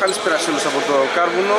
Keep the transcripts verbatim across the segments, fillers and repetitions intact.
Καλησπέρα σε όλους από το Κάρβουνο.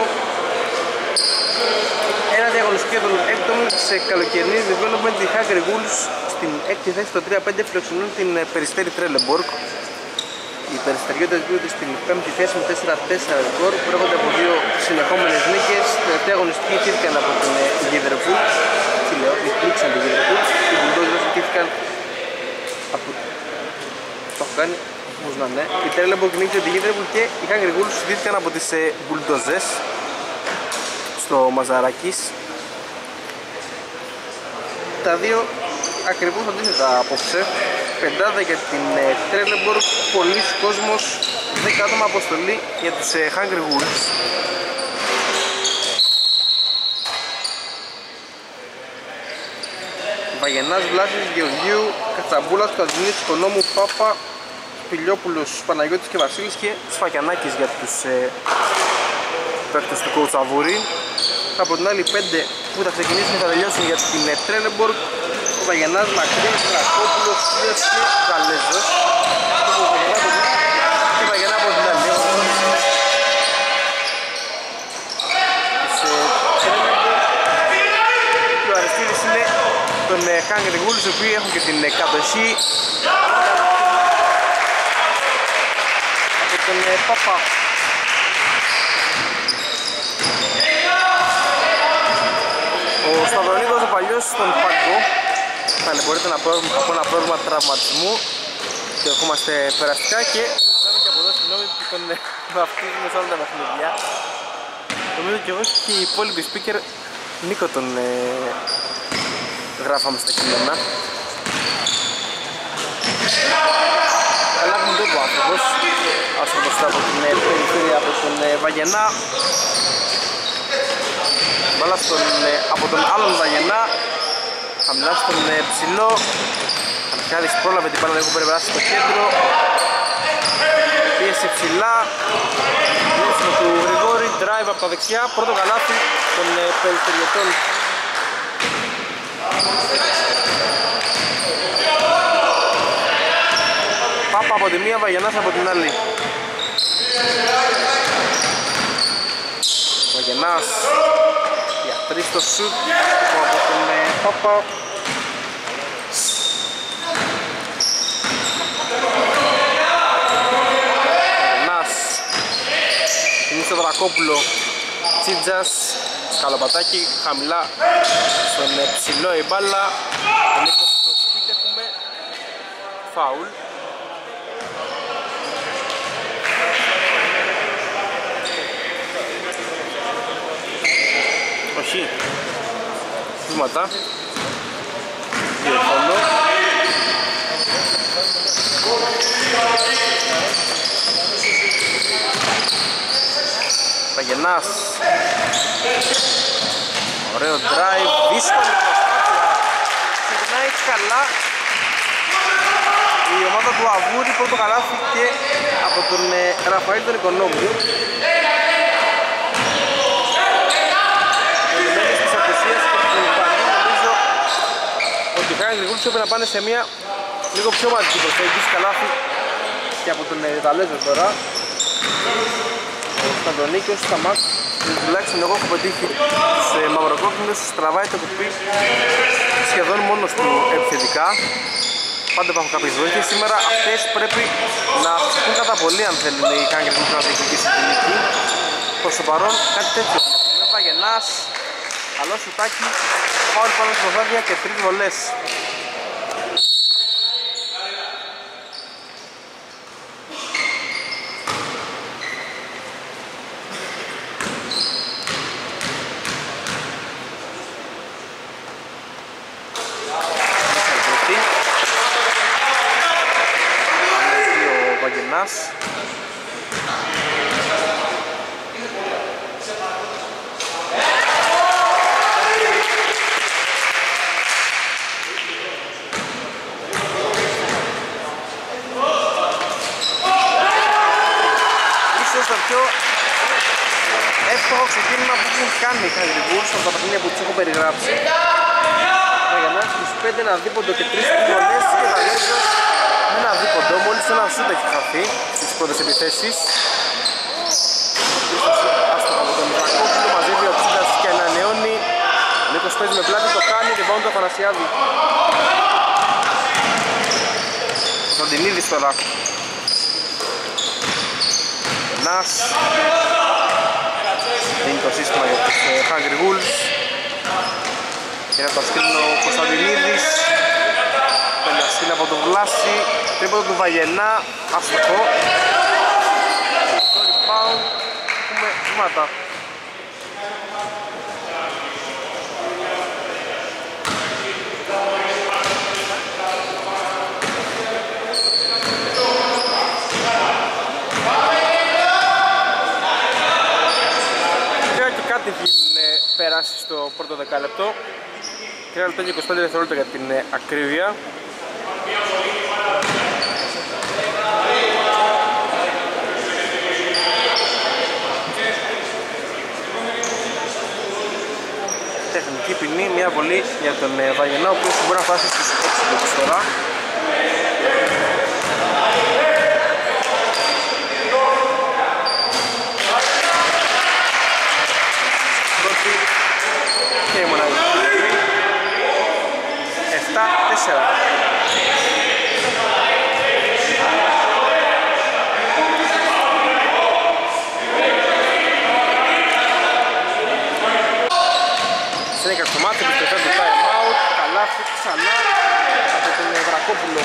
Ένα διαγωνιστικό για τον έβδομο σε καλοκαιρινή development. Οι Hungry Wolves στην έκτη θέση το τρία πέντε φιλοξενούν την Περιστέρη Τρέλεμπορκ. Οι Περιστεριώτες βρίσκονται στην πέμπτη θέση με τέσσερα τέσσερα ρεκόρ. Προέρχονται από δύο συνεχόμενες νίκες. Τελευταία αγωνιστική ιτήθηκαν από την Γιδερπούλ. Τι λέω, υπήρξαν την Γιδερπούλ. Οι Bulldogs ιτήθηκαν από... Το έχω κάνει. Ναι. Η Τρέλεμπορκ νίκησε τη Γιδερπούλ και οι Hungry Wolves ιτήθηκαν από τις Bulldogs στο Μαζαράκης. Τα δύο ακριβώς αντίθετα απόψε. Πεντάδα για την Τρέλεμπορκ, πολλής κόσμος, δέκα άτομα αποστολή για τους Hungry Wolves. Βαγενάς, Βλάσης, Γεωργίου, Κατσαμπούλας, Καζινής, Οικονόμου, Πάπα, Πηλιόπουλος, Παναγιώτης και Βασίλης και Σφακιανάκης για τους ε, παίκτες του coach Αβούρη. Από την άλλη πέντε που θα ξεκινήσουν και θα τελειώσουν για την Τρέλεμπορκ, ο Βαγενάς, Μακρύς, Τρακόπουλος, Σίδες και Γαλέζος. Και Βαγενά από την άλλη. Και ο Αριστίδης είναι τον Hungry Wolves, οι οποίοι έχουν και την κατοχή από τον Παπα. Ο Σταυρονίδος ο παλιός στον πάγκο ταλαιπωρείται από ένα πρόβλημα τραυματισμού και ερχόμαστε περαστικά και συζητάμε και από εδώ συγγνώμη που τον βαφτίζουμε σε όλα τα παιχνίδια. Νομίζω και εγώ και οι υπόλοιποι speaker Νίκο τον ε, γράφαμε στα κείμενα. Αλλά έχουμε τόπο άνθρωπος άνθρωπος από την ε, περιφέρεια από τον ε, Βαγενά. Μπάλα στον, ε, από τον άλλον Βαγενά, χαμηλά στον ε, ψηλό. Ανακάδης πρόλαβε την μπάλα, έχουν περάσει στο κέντρο. Πίεση ψηλά. Λέσιμο του Γρηγόρη, drive από τα δεξιά. Πρώτο καλάθι των ε, Περιστεριωτών. Πάπα από τη μία, Βαγενάς από την άλλη. Βαγενάς για τρεις στο σουτ από τον Πάπα. Βαγενάς κινεί στο Δρακόπουλο. Τσίτζας, σκαλοπατάκι, χαμηλά στον ψηλό η μπάλα. Τον Νίκο στο σπίτι έχουμε φάουλ. Όχι, βήματα διορθώνω. Βαγενάς, ωραίο drive, δύσκολη προσπάθεια, ξεκινάει καλά η ομάδα του Αβούρη, πρώτο καλάθι και από τον ε, Ραφαήλ τον Οικονόμου. Οι Hungry Wolves πρέπει να πάνε σε μια λίγο πιο μαζική προσέγγιση, καλάθι και από τον Ιταλέζο τώρα. Ο Σταντονίκιος, ο Σταμάκ, τουλάχιστον εγώ έχω πετύχει σε μαυροκόκκινους, τραβάει το κουπί σχεδόν μόνος του επιθετικά. Πάντα υπάρχουν κάποιες βοήθειες, σήμερα αυτές πρέπει να αυξηθούν κατά πολύ αν θέλουν οι Hungry Wolves να διεκδικήσουν την νίκη. Προς το παρόν κάτι τέτοιο. Με Βαγενάς, καλό σουτάκι, φάουλ πάνω στο βάδια και τρεις βολές. Ο Βαγγενάς. Το πιο εύκολο ξεκίνημα που έχουν κάνει οι Hungry Wolves από τα παιχνίδια που τους έχω περιγράψει. Βαγενάς στους πέντε, ένα δίποντο και τρεις πυλωνές και τα λέζω με ένα δίποντο. Μόλις ένα σούτ έχει χαθεί στις πρώτες επιθέσεις. Νίκος παίζει με πλάτη, το κάνει, rebound του Αθανασιάδη. Κωνσταντινίδης τώρα. Νας. Δίνει το σύστημα για τους Hungry Wolves. Είναι από το σκρίνο ο Κωνσταντινίδης. Πελιαστήν από τον Βλάση. Τρίποντο του Βαγενά. Αστοχό. Το rebound. Έχουμε βήματα. Περάσει στο πρώτο δεκάλεπτο. τρία λεπτά και είκοσι πέντε δευτερόλεπτα για την ε, ακρίβεια. Τεχνική ποινή, μια βολή για τον ε, Βαγενά, ο οποίος μπορεί να φτάσει στους έξι πόντους τώρα. Και η μοναδική επτά τέσσερα. Σένικα στο μάτι, επιστροφή του time out. Καλάθι ξανά από τον Βρακόπουλο.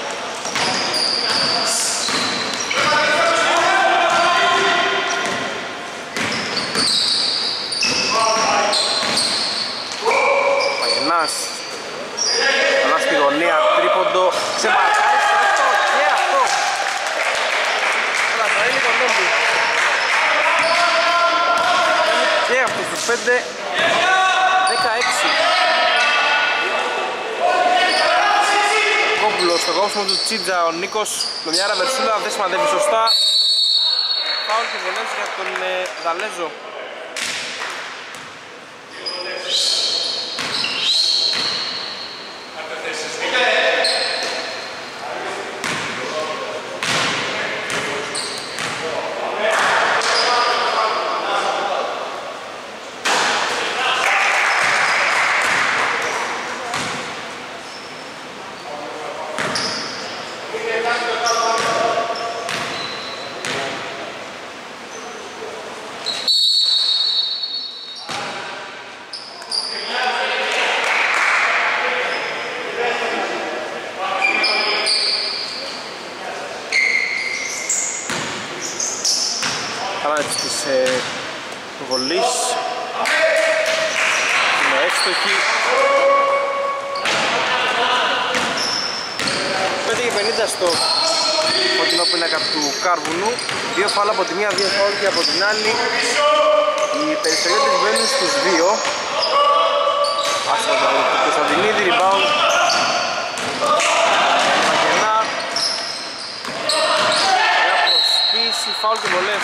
Αλλά στη γωνία, τρίποντο, ξεμαρκάρει στο αυτό και αυτό. Όλα θα είναι κοντόμπι. Και αυτό στους πέντε δεκαέξι. Κόμπουλος στο κόψιμο του Τσίτζα, ο Νίκος με μια ραβερσούλα δεν σημαντεύει σωστά. Φάουλ και βολές για τον ε, Δαλέζο. Της ε, βολής είναι εύστοχη. πέντε και πενήντα στο φωτεινό πίνακα του Κάρβουνου. Δύο φάλα από τη μία, δύο φάλα και από την άλλη. Οι περιφερειώτες μπαίνουν στους δύο. Άσχα το Κωνσταντινίδη, rebound Μαγενά. Για προσποίηση, φάουλ και βολές.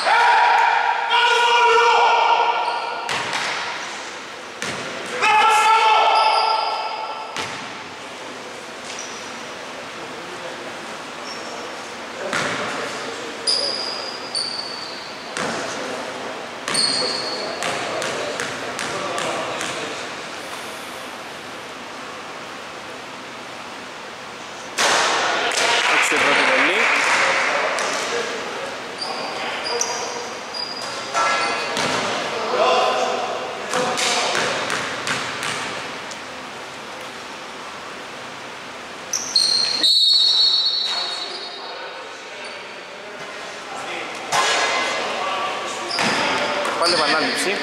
Πάλι επανάληψη.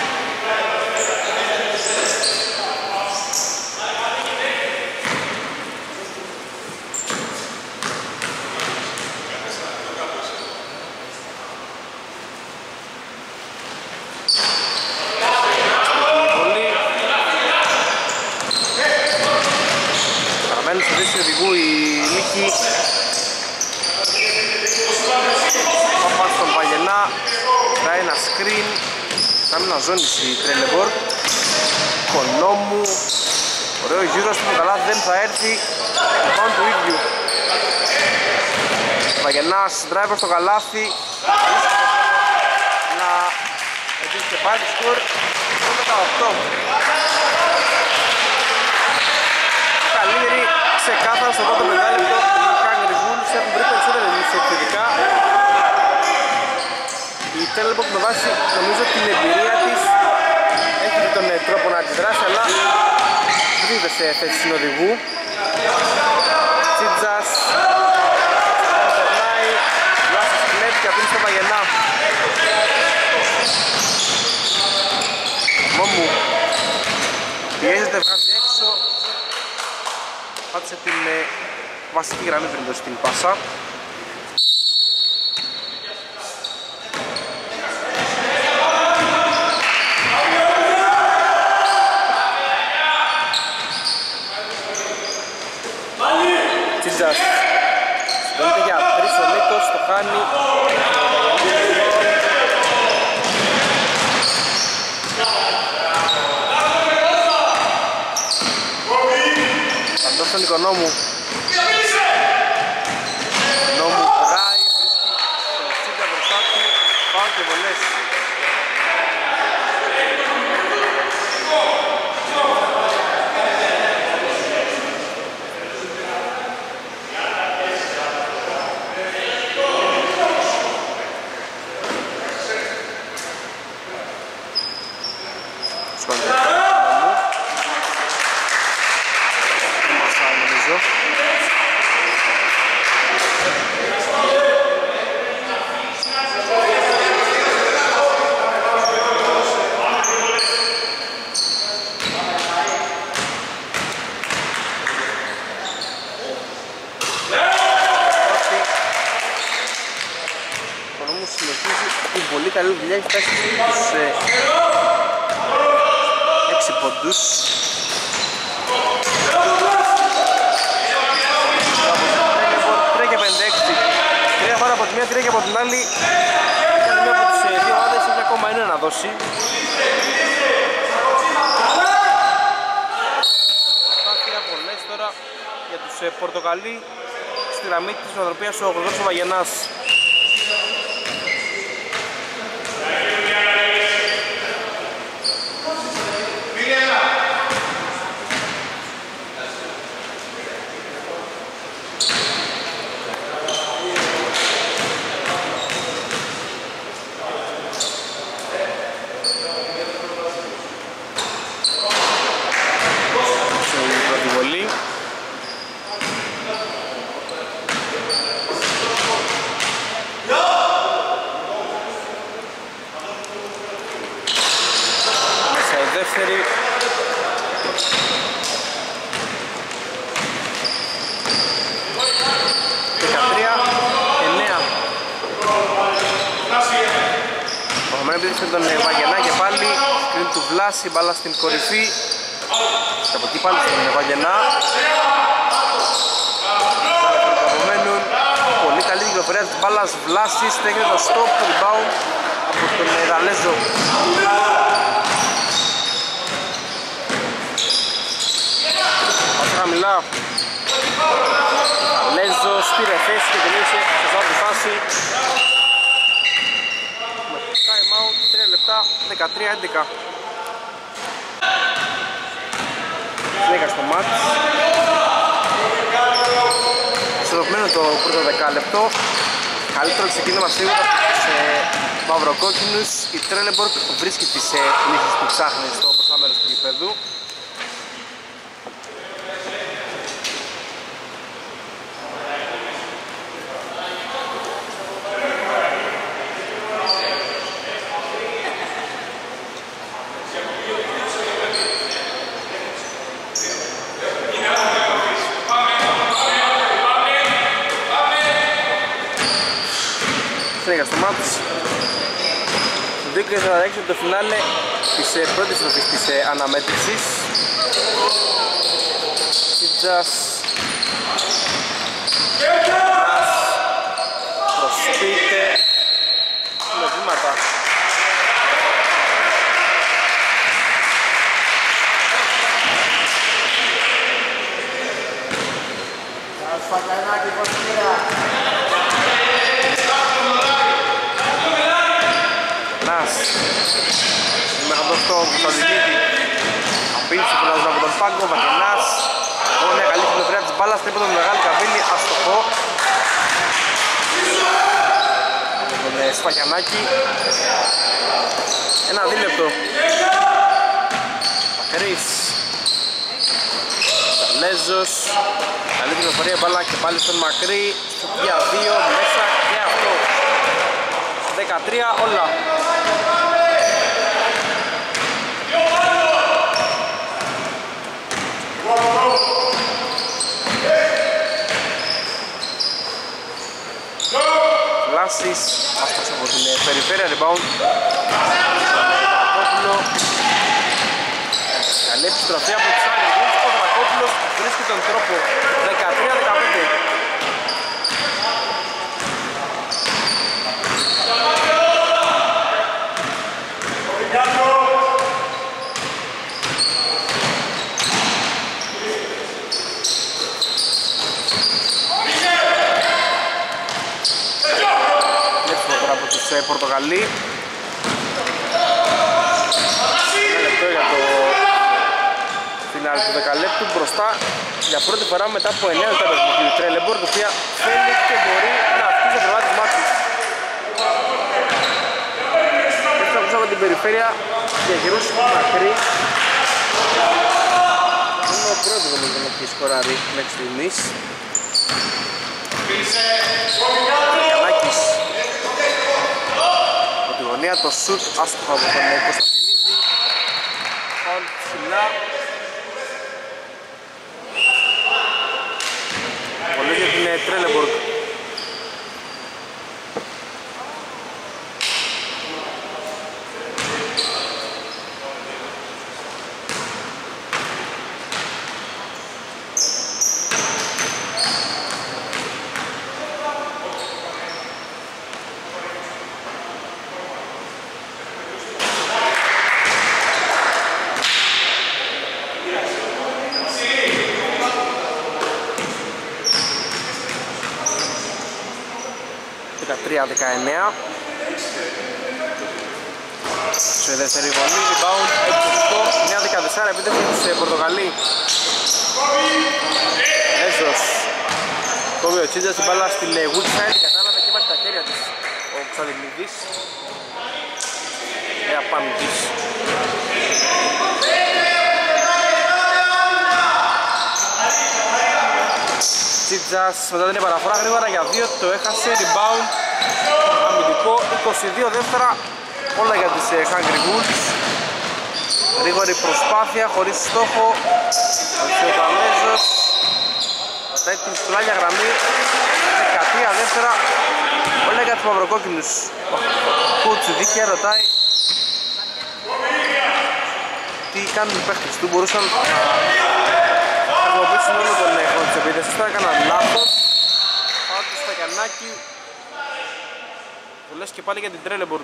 Παραμένει στη θέση οδηγού η Νίκη. Παπά στον Βαγενά. Θα ένα screen. Θα να ζώνηση η Τρέλεμπορ. Κονόμου. Ωραίο γύρος που καλά δεν θα έρθει. Πάνω του ίδιου. Βαγενάς, driver στο καλάθι. Να επίσης και πάλι σκορ. δεκαοκτώ. στο πρώτο πεντάλεπτο οι Hungry Wolves έχουν βρει περισσότερες λύσεις επιθετικά. Η Trelleborg με βάση νομίζω την εμπειρία της έχει τον τρόπο να αντιδράσει, αλλά βρίσκεται σε θέση συνοδηγού. Τσίτζας περνάει, Λάσος κλέβει και αφήνει στο Βαγενά. Μόμου πιέζεται, βγάζει έξω, πάτησε την ε, βασική γραμμή πριν δώσει την πάσα. Τσίτζας συντονίζεται για τρεις ο Νίκος, το χάνει. Παντός τον Οικονόμου. Οικονόμου βράει, βρίσκει τον Τσίτζα μπροστά του, πάω και βολές. Πολύ καλή δουλειά, έχει φτάσει στους ε, έξι πόντους. τρία και πενήντα έξι. Τρία φορά από τη μία, τρία και από την άλλη. Κάνει μία από τις ε, δύο ομάδες, έχει ακόμα ένα να δώσει. Προσπάθεια βολές τώρα για τους ε, Πορτοκαλί στη γραμμή της νοοτροπίας ο Γρηγόρης Βαγενάς. Με τον Βαγενά και πάλι σκριν του Βλάση, μπάλα στην κορυφή και από εκεί πάλι στον Βαγενά. Απομένουν πολύ καλή κυκλοφορία της μπάλας Βλάσης, στέκεται το stop, το rebound από τον Ραλέζο. Πάσα χαμηλά, Ραλέζος πήρε θέση και τελείωσε σε αυτή τη φάση. δεκατρία έντεκα. Λέγα στο μάτς. Ισορροπημένο το πρώτο δεκάλεπτο. Καλύτερο ξεκίνημα σίγουρα σε μαυροκόκκινους. Η Trelleborg βρίσκει τις ε, λύσεις που ψάχνει στο μπροστά μέρος του γηπέδου. Για στο μάτς το δύο και σαράντα έξι το φινάλε της ε, πρώτης τροφής της ε, αναμέτρησης. Τσίτζας προσποιείται με βήματα. Στον Κωνσταντινίδη απείλησε φωνάζοντα από τον πάγκο, Βαγενάς. Ωραία καλή φιλοφρία της μπάλας, Ένας τρίποντο με μεγάλη καμπύλη, αστοχό. Με τον Σφαγιανάκη. Ένα δίλεπτο. Μακρύς. Ταλέζος. Καλή πληροφορία, μπάλα και πάλι στον Μακρύ. Στο τρία δύο, μέσα και αυτό. δεκατρία όλα. Λάσης, αυτός από την περιφέρεια, rebound. Δρακόπουλο. Καλή επιστροφή από τους άλλους. Ο Δρακόπουλος βρίσκει τον τρόπο. δεκατρία δεκαπέντε. Πορτογαλί. Ένα λεπτό για το φινάλι του δεκαλέπτου μπροστά για πρώτη φορά μετά από εννέα λεπτά του Τρέλεμπορκ, η οποία θέλει και μπορεί να αυξήσει το προβάδισμά της. Έτσι θα ακούσαμε την περιφέρεια για γυρούς Μακρύ. Είναι ο πρώτος νομίζω να έχει σκοράρει μέχρι στιγμής. Γιαννάκης. Το σουτ άστοχο από τον Κωνσταντινίδη. Φαουλ ψηλά. Πολύ για την Τρέλεμπορκ. δεκατρία δεκαεννέα. Σε δεύτερη βολή, rebound, εξοχικό, εννέα δεκατέσσερα, επίτευξη της Πορτογαλί. Έσος. Κόβει ο Τσίτζας την μπάλα στην Woodside, κατάλαβε και υπάρχει τα χέρια της ο Ξαδημίδης. Νέα πάνω της. Τσίτζας μετά την επαναφορά γρήγορα για δύο, το έχασε, rebound, αμυντικό, είκοσι δύο δεύτερα, όλα για τις uh, Hungry Wolves. Γρήγορη προσπάθεια, χωρίς στόχο, ο Ταλέζος, πατάει την πλάγια γραμμή, δεκατρία δεύτερα, όλα για τους μαυροκόκκινους. Ο Κούτσι δίκαια ρωτάει τι κάνουν οι παίχτες του, μπορούσαν να χρησιμοποιήσουν όλο τον χρόνο της επίθεσης, τώρα έκαναν λάθος. Πάω του Σφαγιαννάκη, βολές και πάλι για την Τρέλεμπορκ.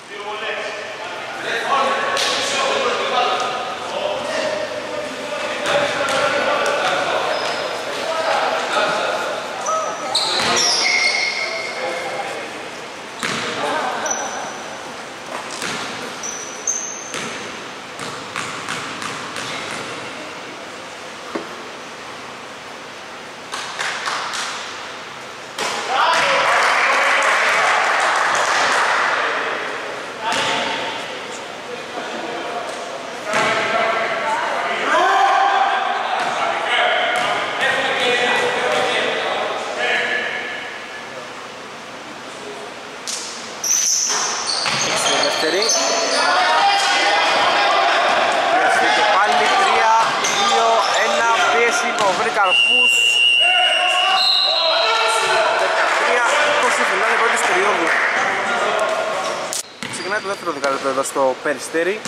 Το δεύτερο δεκαλέπτο εδώ στο Περιστέρι.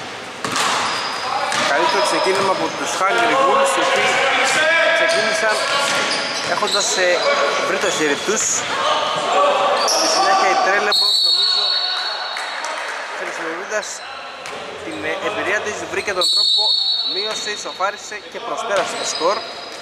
Καλύτερο ξεκίνημα από τους Hungry Wolves, οι οποίοι ξεκίνησαν έχοντας βρει το χέρι τους. Στη συνέχεια η Τρέλεμπορκ, νομίζω, χρησιμοποιώντας την εμπειρία της, βρήκε τον τρόπο, μείωσε, ισοφάρισε και προσπέρασε το σκορ.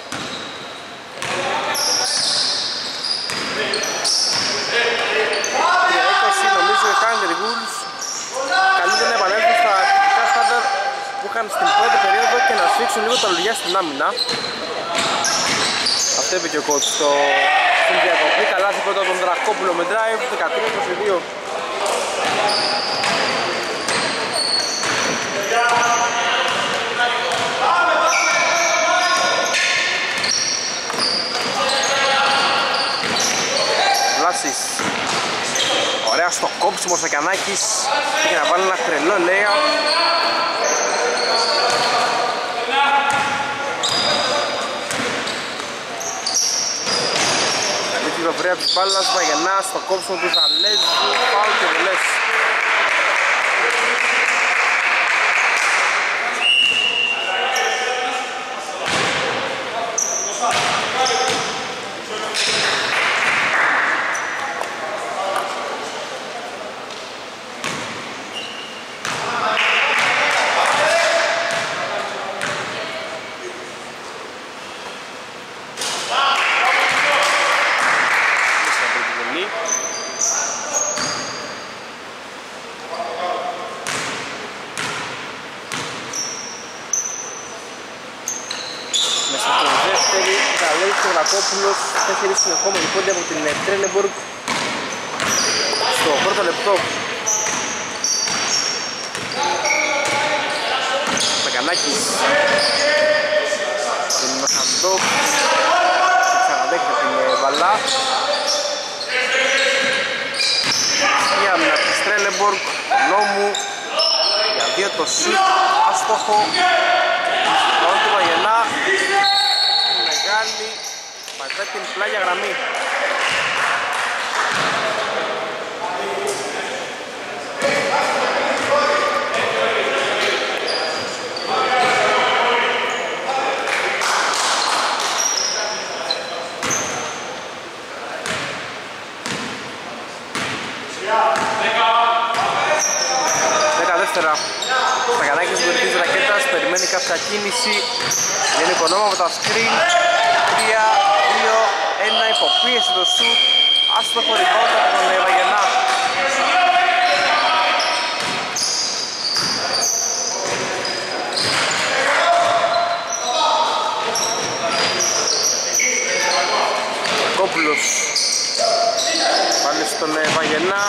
τρία είκοσι, νομίζω οι Hungry Wolves καλούνται να επανέλθουν στα τυπικά στάνταρ που είχαν στην πρώτη περίοδο και να σφίξουν λίγο τα λουλιά στην άμυνα. Επιστρέφει και ο coach στο, στην διακοπή. Καλάθι πρώτα τον Δρακόπουλο με drive, δεκατρία είκοσι δύο. Βλάσης. Ωραία στο κόψιμο ο Σακιανάκης. Πήγε να βάλει ένα τρελό λέει. Η κυκλοφορία της μπάλας, Βαγενάς στο κόψιμο του Ζαλέζου, φάουλ και βολές. Ρακόπουλος, τέσσερις συνεχόμενοι πόντι από την Τρέλεμπορκ στο πρώτο λεπτό. Μεκανάκης την Μεχαντόφ και ξαναδέχεται την μπαλά. Η άμυνα της Τρέλεμπορκ, Νόμου για δύο το σουτ, άστοχο. Τον του Βαγενά, μεγάλη. Πατάει την πλάγια γραμμή. Δέκα δεύτερα. Σταγανάκης του Βερτής Ρακέτας περιμένει κάποια κίνηση. Είναι οικονόμα από τα screen. τρία, δύο, ένα, υποπίεση το σουτ. Άστοχο rebound από τον Βαγενά. Κόπουλος πάλι στον Βαγενά.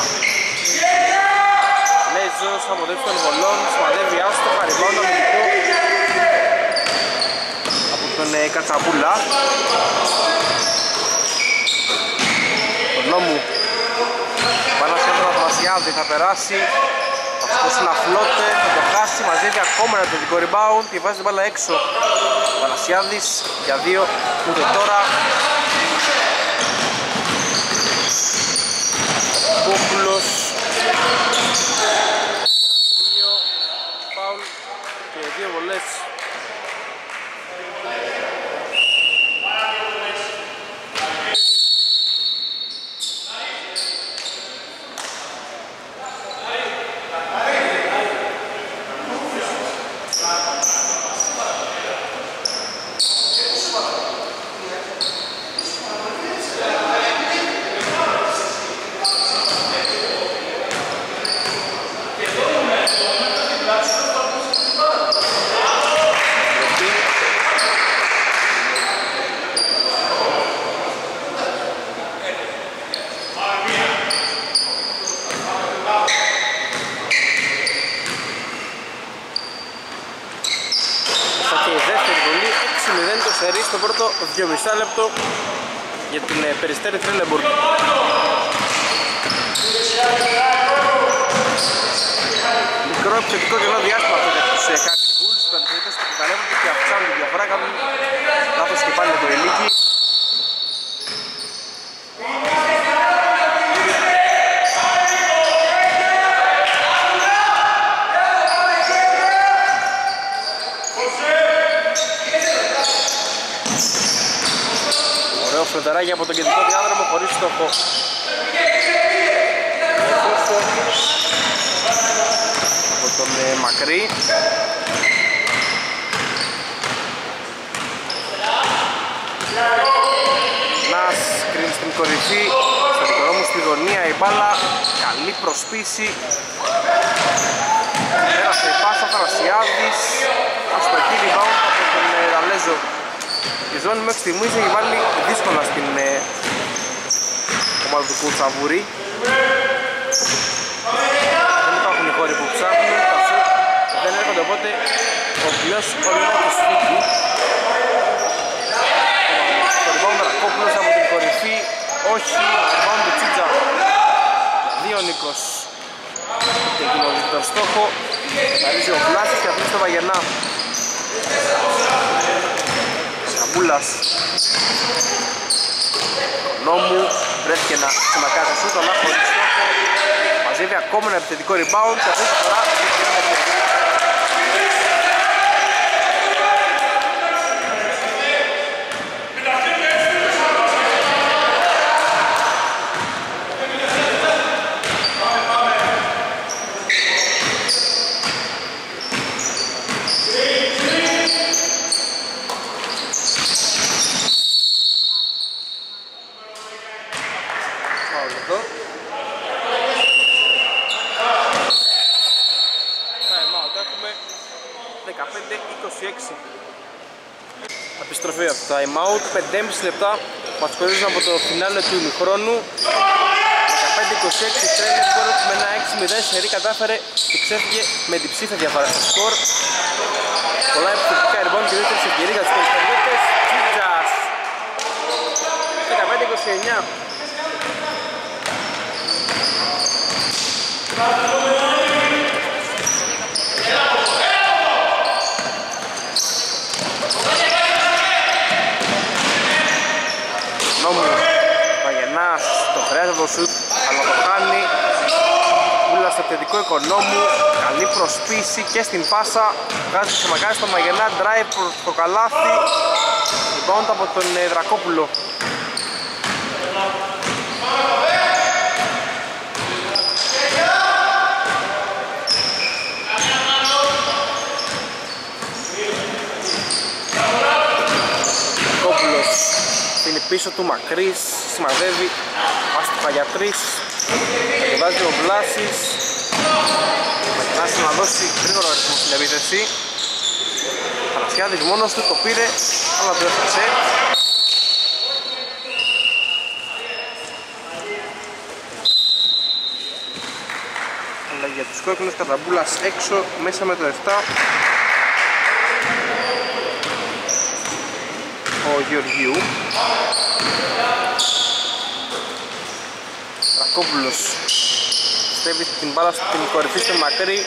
Λέζος από δέψη των βολών, σημαδεύει άστοχα rebound αμυντικό από τον Κατσαπούλα. Τον Νόμου πάνω σε τον Αθανασιάδη θα περάσει, θα σκούσει ένα φλότε, θα το χάσει, μαζεύει ακόμα ένα τελικό rebound και βάζει την μπάλα έξω. Ο Αθανασιάδης για δύο, ούτε τώρα. Κόπουλος, δύο φάουλ και δύο βολές. Στο πρώτο δυόμισι λεπτό για την Περιστέρη Τρέλεμπορκ. Μικρό επιθετικό κενό διάστημα αυτό για τους Country Bulls. Οι πανεπιστήμιες που καταλεύονται και αυξάνουν τη διαφορά, κάνουν λάθος και πάλι το Ελίκη. Φρεντεράκια από τον κεντρικό διάδρομο χωρίς στόχο. Από τον ε, Μακρύ. Νας κρίνει στην κορυφή, στο δικαιώμου στη γωνία η μπάλα, καλή προσπίση. Πέρασε η πάσα, Θανασιάδης, αστοχή rebound από τον ε, Ραλέζο. Και σεζόν μέχρι στιγμής έχει βάλει δύσκολα στην ε, ομάδα του Κουτσαβούρη. Δεν υπάρχουν οι χώροι που ψάχνουν, τα σουτ δεν έρχονται, οπότε ο πλέος Ολυμπιακός φύγει. Το rebound Δρακόπουλος από την κορυφή, όχι, rebound του Τσίτζα. Δύο Νίκος και εκείνο τον στόχο. Χαρίζει ο Βλάσης και αφήνει στο Βαγενά. Σαμπούλας Νόμου βρέθηκε να ξανακάσει σούτ, αλλά χωρίς στόχο. Μαζεύει ακόμα ένα επιθετικό rebound και αυτή τη φορά δεκαπέντε είκοσι έξι. Επιστροφή από το time out, πέντε κόμμα πέντε λεπτά μας χωρίζουν από το φινάλε του ημιχρόνου. Δεκαπέντε είκοσι έξι, τρέλε Μπόροκ με ένα έξι μηδέν σερί κατάφερε και ξέφυγε με την ψήφια διαφορά στο σκορ. Πολλά επιθετικά rebound και δεύτερη ευκαιρία για τους Κολυμπιώτες. Τσίτζας δεκαπέντε είκοσι εννιά. Νόμου, Παγενάς, το χρειάζεται το σουτ, αλλά το κάνει. Πούλα στο επιθετικό Οικονόμου, καλή προσπίση και στην πάσα. Βγάζει το μακάρι στο Μαγενά, drive προς το καλάθι. Rebound από τον Δρακόπουλο. Είναι πίσω του Μακρύς, σημαδεύει, άστοχα για τρεις. Κατεβάζει ο Βλάσης. Μακρινάς να δώσει γρήγορο αριθμό στην επίθεση. Παρασιάδης μόνος του, το πήρε, αλλά το έφτασε. Αλλά για τους κόκκινους Καταμπούλας έξω, μέσα με το επτά. Ο Γεωργίου. Ρακόπουλος στέβει την μπάλα στην κορυφή στο Μακρύ.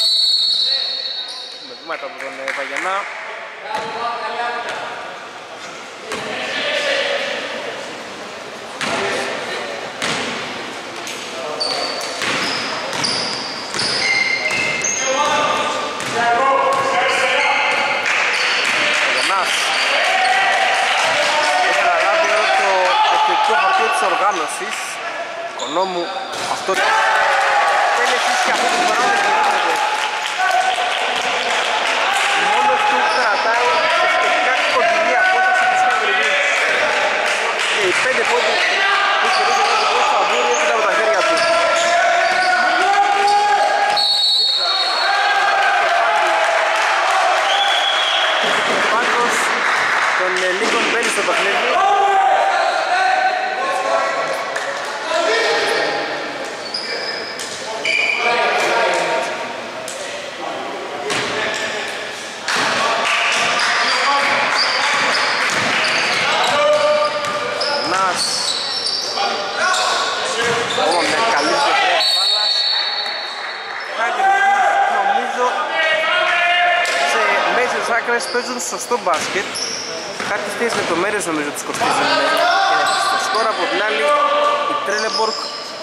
Με βήματα από τον Βαγενά. Το χαρτί της οργάνωσης Οικονόμου, αυτό τέλεσης και αυτό το φορά δεν γίνεται. Μόνος του κρατάει σχετικά κοντινή απόσταση της Καβρινής. Και οι πέντε πόντοι που χειρίζουν εδώ το θα βγουν έρχονται από τα χέρια του. Πάντως τον Λίγκον μπαίνει στο παιχνίδι. Άκρες παίζουν σωστό μπάσκετ. Κάτι τέτοιες λεπτομέρειες νομίζω τους κοστίζουν στο σκορ. Από την άλλη η Τρέλεμπορκ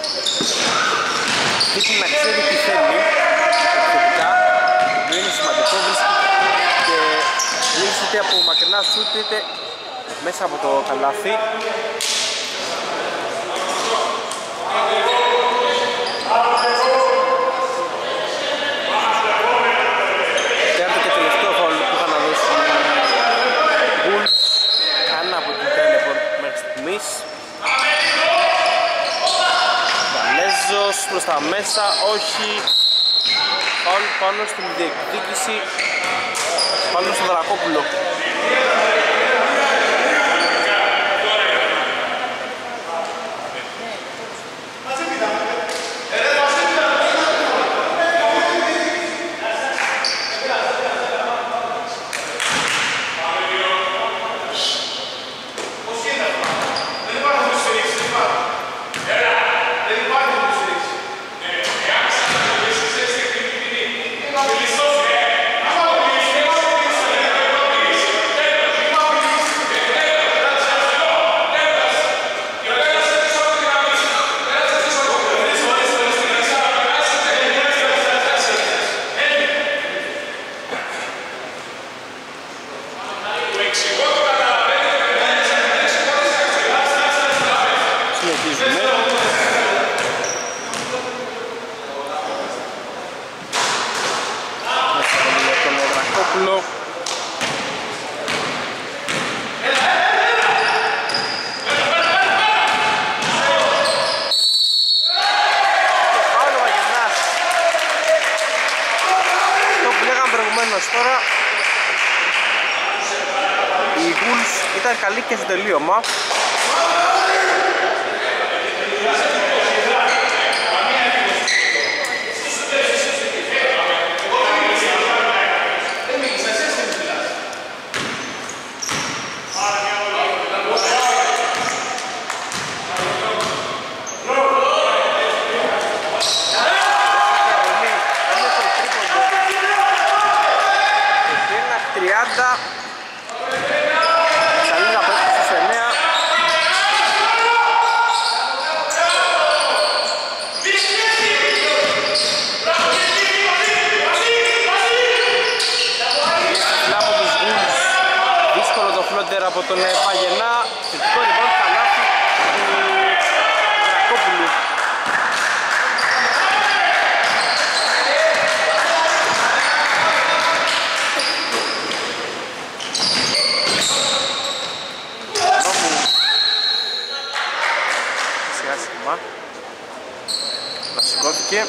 δείχνει να ξέρει τι θέλει επιθετικά, που είναι σημαντικό, βρίσκει και λύσει είτε από μακρινά σούτ είτε μέσα από το καλάθι. Βαλέζος προς τα μέσα, όχι. Φάουλ πάνω στην διεκδίκηση, πάνω στον Δρακόπουλο. Συνεχίζουμε. Μέσα για τον Δρακόπουλο. Τώρα οι Wolves ήταν καλοί και στο τελείωμα. τριάντα Σαλίδα πέφτει στους εννέα. Από τους Wolves. Δύσκολο το φλόντερ από τον Παγενά. Θετικό rebound, καλάθι του Δρακόπουλου. Να σηκώθηκε.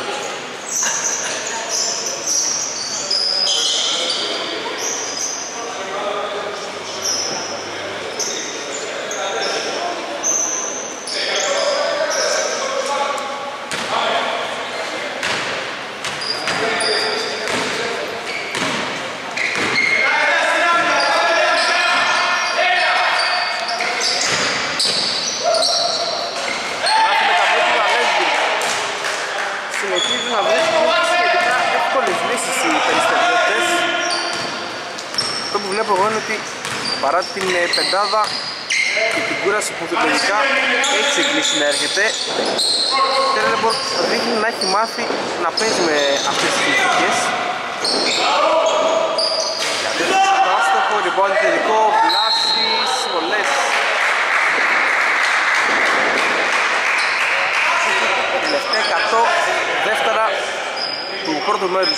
Συνεχίζουν να βρίσκουν σχετικά εύκολες λύσεις οι περιστεριώτες. Αυτό που βλέπω εγώ είναι ότι παρά την πεντάδα και την κούραση που τελικά έχει ξεκλείσει να έρχεται, Τέλεμπορ δείχνει να έχει μάθει να παίζει με αυτές τις συνθήκες. Το άστοχο, λοιπόν, τελικό, βλάσεις, πολλές. Τελευταία εκατό δεύτερα του πρώτου μέρους.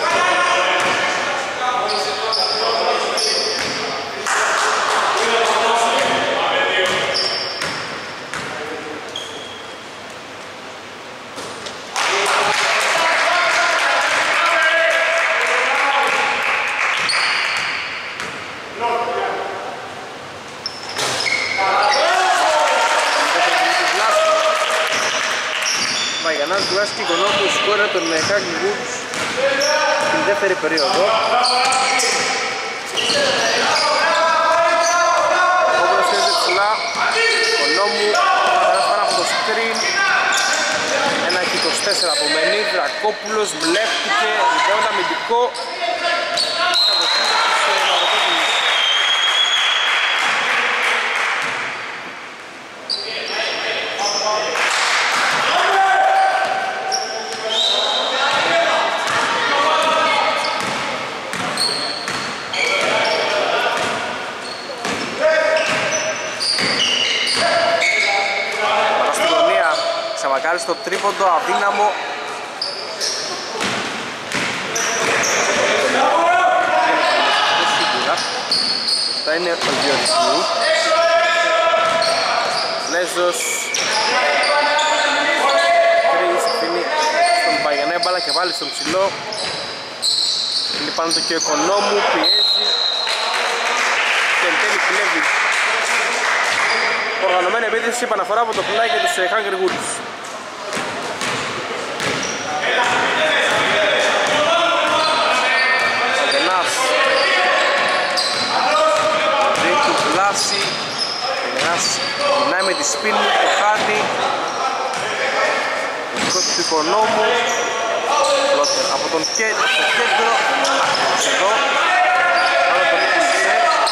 Μαγιανάς βγάζει και Οικονόμου σκόρε τον Χάγκλι Wolves στην δεύτερη περίοδο. Όπως θέλετε ψηλά, Οικονόμου πέρασε πάνω από το screen. Ένα και είκοσι τέσσερα απομένει, Δρακόπουλος μπλέχτηκε, λοιπόν αμυντικό. Μακάρι στο τρίποντο, αδύναμο. Αυτά είναι ο Γεωργίου. Λέζος. Τρεις αφήνει στον Παγιανέ μπάλα και βάλει στον ψηλό. Είναι πάνω του και ο Οικονόμου, πιέζει. Και εν τέλει κλέβει. Οργανωμένη επίθεση, επαναφορά από το πλάι και τους Hungry Wolves. Αγενάς δίνει του Βλάση. Αγενάς γυρνάει με τη σπίνη, το χάνει. Ο δικός του Οικονόμου από τον κέντρο, το κέντρο εδώ πάνω τον Κουσέ.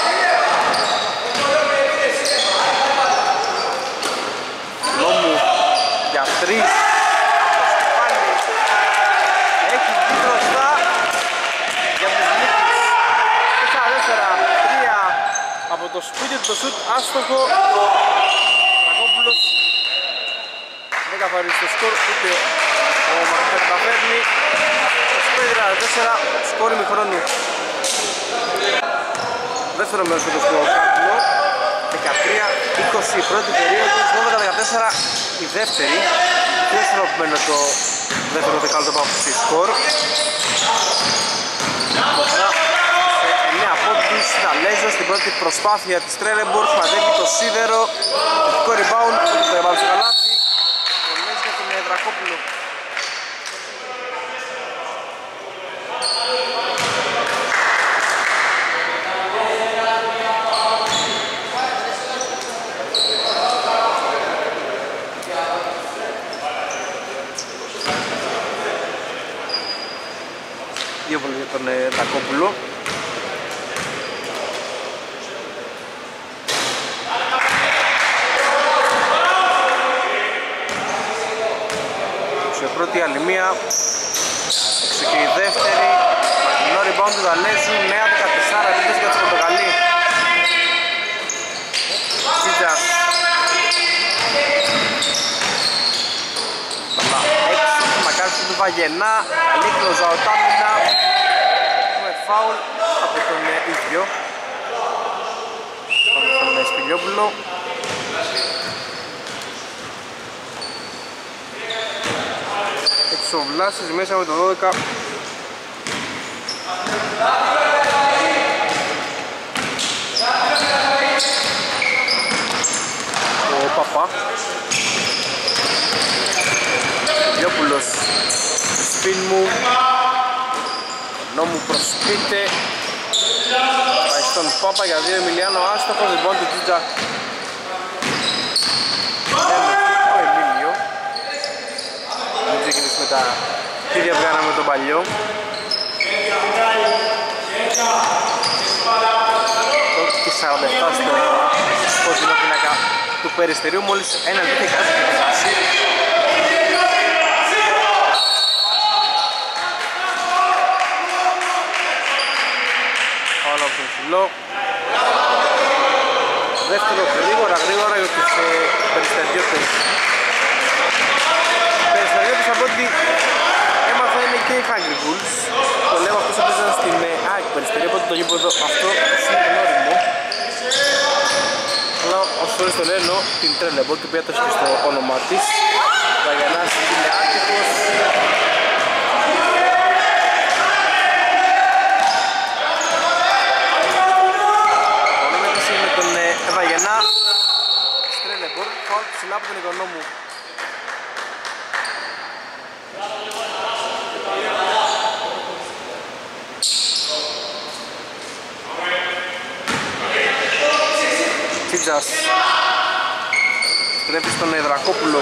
Οικονόμου για τρεις. Έχει βγει μπροστά για τους νίκης. τέσσερα τέσσερα τρία το σπίτι του το σουτ άστοχο. Κακόπουλος δεν καθαρίζει το σκορ, ούτε ο Μαρκός θα καταφέρνει. είκοσι πέντε τριάντα τέσσερα, σκορ ημιχρόνου. Δεύτερο μέρος του Κάρπουλο, δεκατρία είκοσι η πρώτη περίοδος, δώδεκα δεκατέσσερα η δεύτερη. Πιο ισορροπημένο το δεύτερο δεκάλεπτο από αυτή σκορ. εννέα πόντους, Δαλέζος στην πρώτη προσπάθεια της Τρέλεμπορ, παντεύει το σίδερο, το rebound, το έβαλε στο καλάθι, πολλές για τον Δρακόπουλο. Δύο βολές για τον Δρακόπουλο. Πρώτη άλλη μία, έξω και η δεύτερη. Μακρινό rebound του Δαλέζου, νέα δεκατέσσερα δίκες για τους Πορτογαλί. Τσίτζας. Παλά έξω, μακάρι του Βαγενά, καλή κλωζαοτάμινα. Έχουμε φάουλ από τον ίδιο, από τον Σπηλιόπουλο. Ο Βλάσης μέσα με το δώδεκα. Ο Παπά Διόπουλος, σπιν μου, νόμου προσπίτε. Πάει στον Πάπα για δύο, Εμιλιάνο άστοχος, λοιπόν του Τζίτζα. Με τα ίδια που κάναμε τον παλιό. Και σαράντα επτά στο κόκκινο πίνακα του Περιστερίου, μόλις ένα δίκτυο κάτω και τη βάση. Όλα από τον ψηλό. Δεύτερο γρήγορα γρήγορα για τους Περιστεριώτες. Περιστεριώτες από ό,τι έμαθα είναι και οι Hungry Bulls. Το λέω αυτός έπαιζαν στην ΑΕΚ Περιστερίου, οπότε το γήπεδο αυτό είναι γνώριμο. Αλλά όσο φορές το λένε την Τρέλεμπορ, την οποία το έχει στο όνομα της. Βαγιανάς είναι άτυχος. Ονομέτρηση με τον Βαγιανά της Τρέλεμπορ, φάουλ ψηλά από τον Οικονόμου. Τσίτζας στρέφει στον Δρακόπουλο.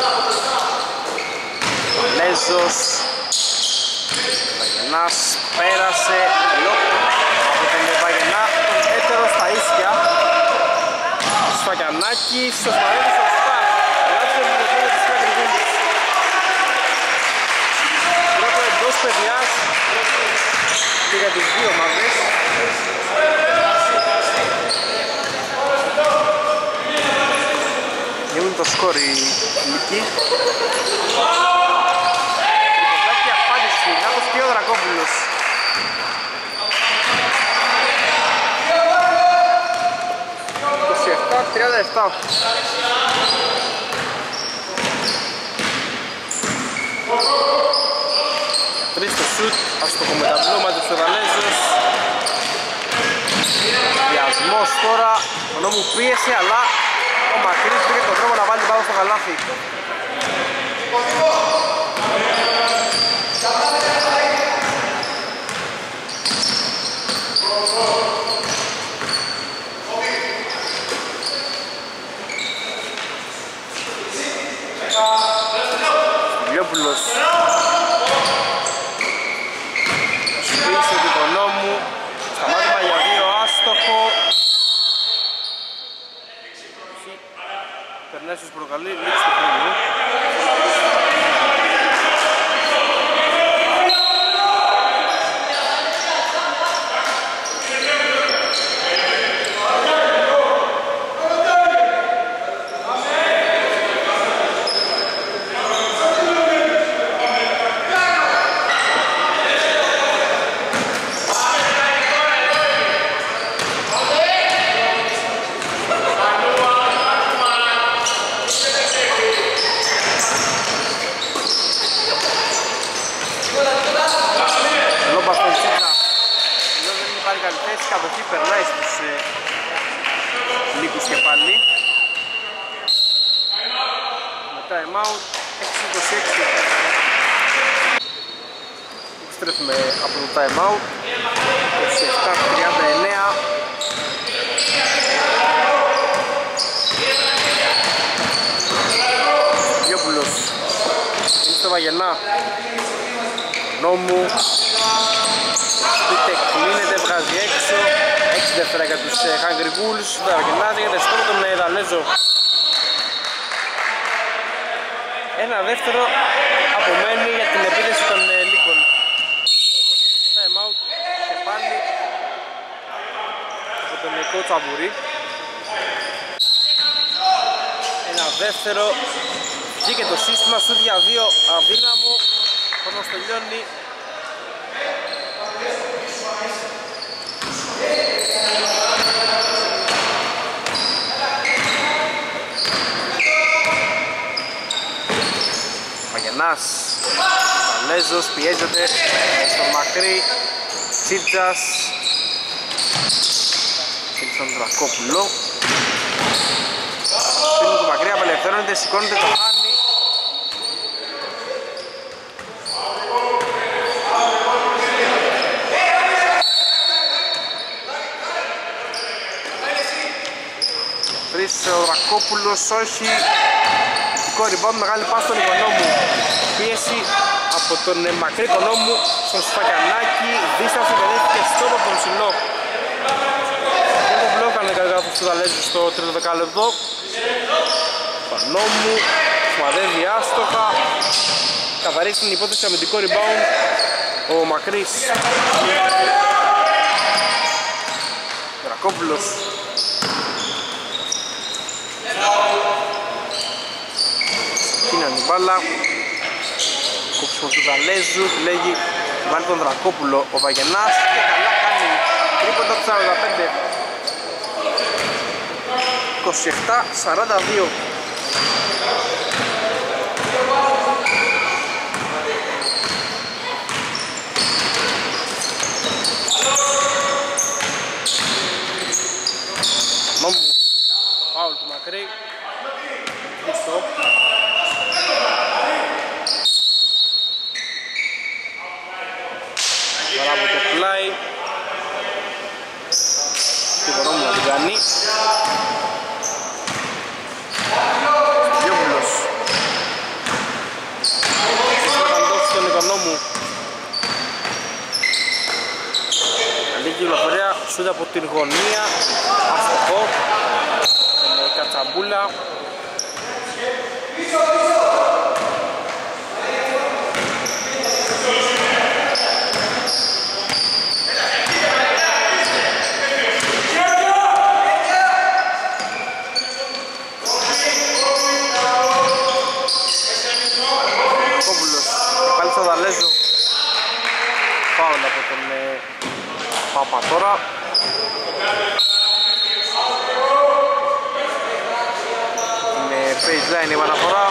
Λέζος Βαγενάς πέρασε λόπ από τον Βαγενά, τον έτερο στα ίσια. Σφαγιανάκη στο σπαρέλι σωστά. Γράψε την δοκίμηση της Κακριβούλης. Πρώτο εντός παιδιάς και για τις δύο ομάδες. Γίνουν το σκορ οι Λυκοί. Τριποντάκι απάντηση, Νάτος και ο Δρακόπουλος. είκοσι επτά τριάντα επτά. Τρεις στο σουτ, αστοχομεταβλό, μάτιψε ο Δαλέζος. Διασμός τώρα, ο νόμου πίεσε, αλλά ο Μακρύς πήγε τον δρόμο να βάλει την μπάλα στο καλάθι. Στυλιόπουλος σφίρισε την Οικονόμου, σταμάτημα για δύο, άστοχο. Περνάει στους Πορτογαλί, λήξη του χρόνου. time out, έξι είκοσι έξι. Επιστρέφουμε από το time out, είκοσι επτά τριάντα εννέα. Γιόπουλος είναι στο Βαγενά. Νόμου Σπίτε κλείνεται, βγάζει έξω. έξι δεύτερα για τους Hungry Bulls. Το Βαγενάς για δεστόρο τον Δαλέζο. Ένα δεύτερο απομένει για την επίθεση των Λύκων. Time out και πάλι από τον Νικό Τσαμπουρί. Ένα δεύτερο. Βγήκε το σύστημα σου για δύο αδύναμο. Χρόνος τελειώνει. Μαγενάς, Βαλέζος πιέζεται στο μακρύ. Τσίτζας και στον Δρακόπουλο. Πίνει το μακρύ, απελευθερώνεται, σηκώνεται, το χάνει. Ο Ρακόπουλος, όχι. Δικό rebound, μεγάλη πάση στον Οικονόμου. Πίεση από τον μακρύ Οικονόμου στον Σφακιανάκη. Δίσταση παιδεύτηκε στο από τον ψηλό. Και το μπλοκ έκανε καταγράφω του Δαλέζου στο τρίτο δεκάλεπτο. Οικονόμου, σμαδεύει άστοχα. Καθαρίζει την υπόθεση αμυντικό rebound ο μακρύς. Ο Ρακόπουλος. Είναι η μπάλα. Κόψιμο του Δαλέζου, λέγει βάλει τον Δρακόπουλο ο Βαγενάς και καλά κάνει τρίποντα του σαράντα πέντε. είκοσι επτά σαράντα δύο. Νόμου, φάουλ του μακρύ. Χριστό. Τώρα από το πλάι του Οικονόμου να την κάνει. Γιώβουλος. Θα δώσει τον Οικονόμου. Καλή κυκλοφορία, σούτ από την γωνία. Αστοχό. Κατσαμπούλα. Κόβουλος, πάλι στο Δαλέζο. Φάουλ από τον ε, Παπα τώρα. Είναι baseline η επαναφορά.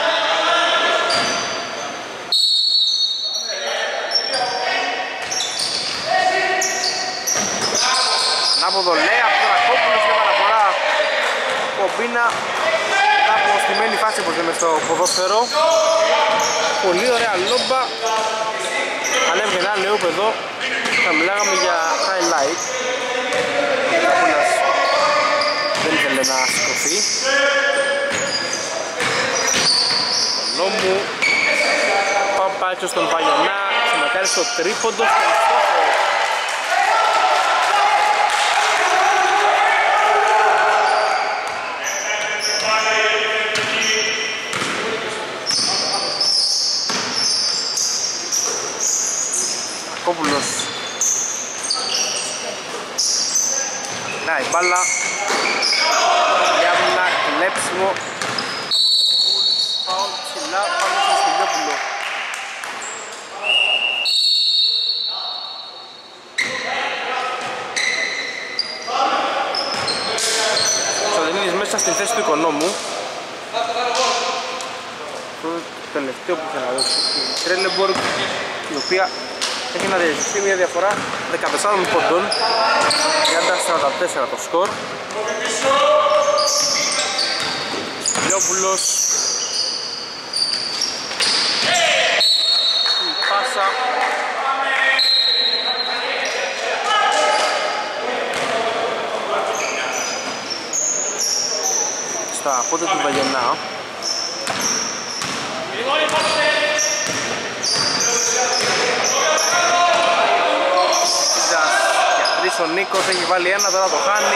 Ανάποδο λέει από τον Ακόπουλος και επαναφορά. Κομπίνα. Μετά από στημένη φάση όπως λέμε στο ποδόσφαιρο. Πολύ ωραία λόμπα. Ανέβηκε ένα λεούπ εδώ. Θα μιλάγαμε για highlight. Ο Καπούλας δεν ήθελε να σηκωθεί. Ο Νόμου. Πάπα έξω στον Παγιονά. Συμμετάρει στο τρίποντο. Στον στόχο. Κόπουλος. Να η μπάλα. Για ένα κλέψιμο. Φάουλ ψηλά πάνω στο Στυλιόπουλο. Σαντινίδης μέσα στην θέση του Οικονόμου. Το τελευταίο που ήθελα να δώσει η Τρέλεμπορκ, η οποία έχει να διαχειριστεί μια διαφορά δεκατεσσάρων πόντων. τριάντα σαράντα τέσσερα το σκορ. Λιόπουλος πάσα. Στα πόδια του Βαγενά. Για τρεις ο Νίκος, έχει βάλει ένα, τώρα το χάνει.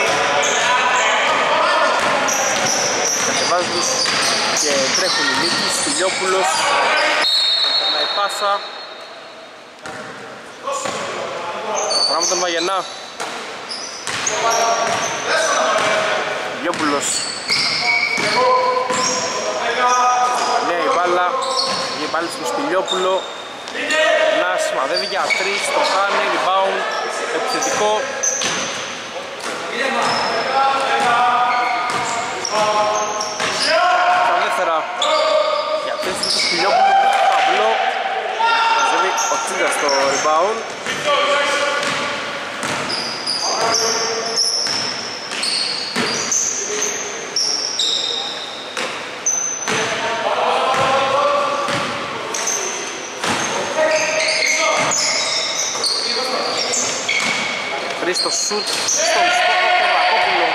Κατεβάζουν και τρέχουν οι Νίκης, Σπηλιόπουλος. Περνάει πάσα. Πάμε τον Βαγενά. Σπηλιόπουλος. Ναι, η μπάλα. Η μπάλα στον Σπηλιόπουλο. Να σημαδεύει για τρεις, το χάνει, rebound, επιθετικό. Στα δεύτερα. Για τρεις του Σπηλιόπουλου, το ταμπλό. Μαζεύει ο Τσίγκας στο rebound. Στο σουτ στον στόχο του Ρακόπουλο.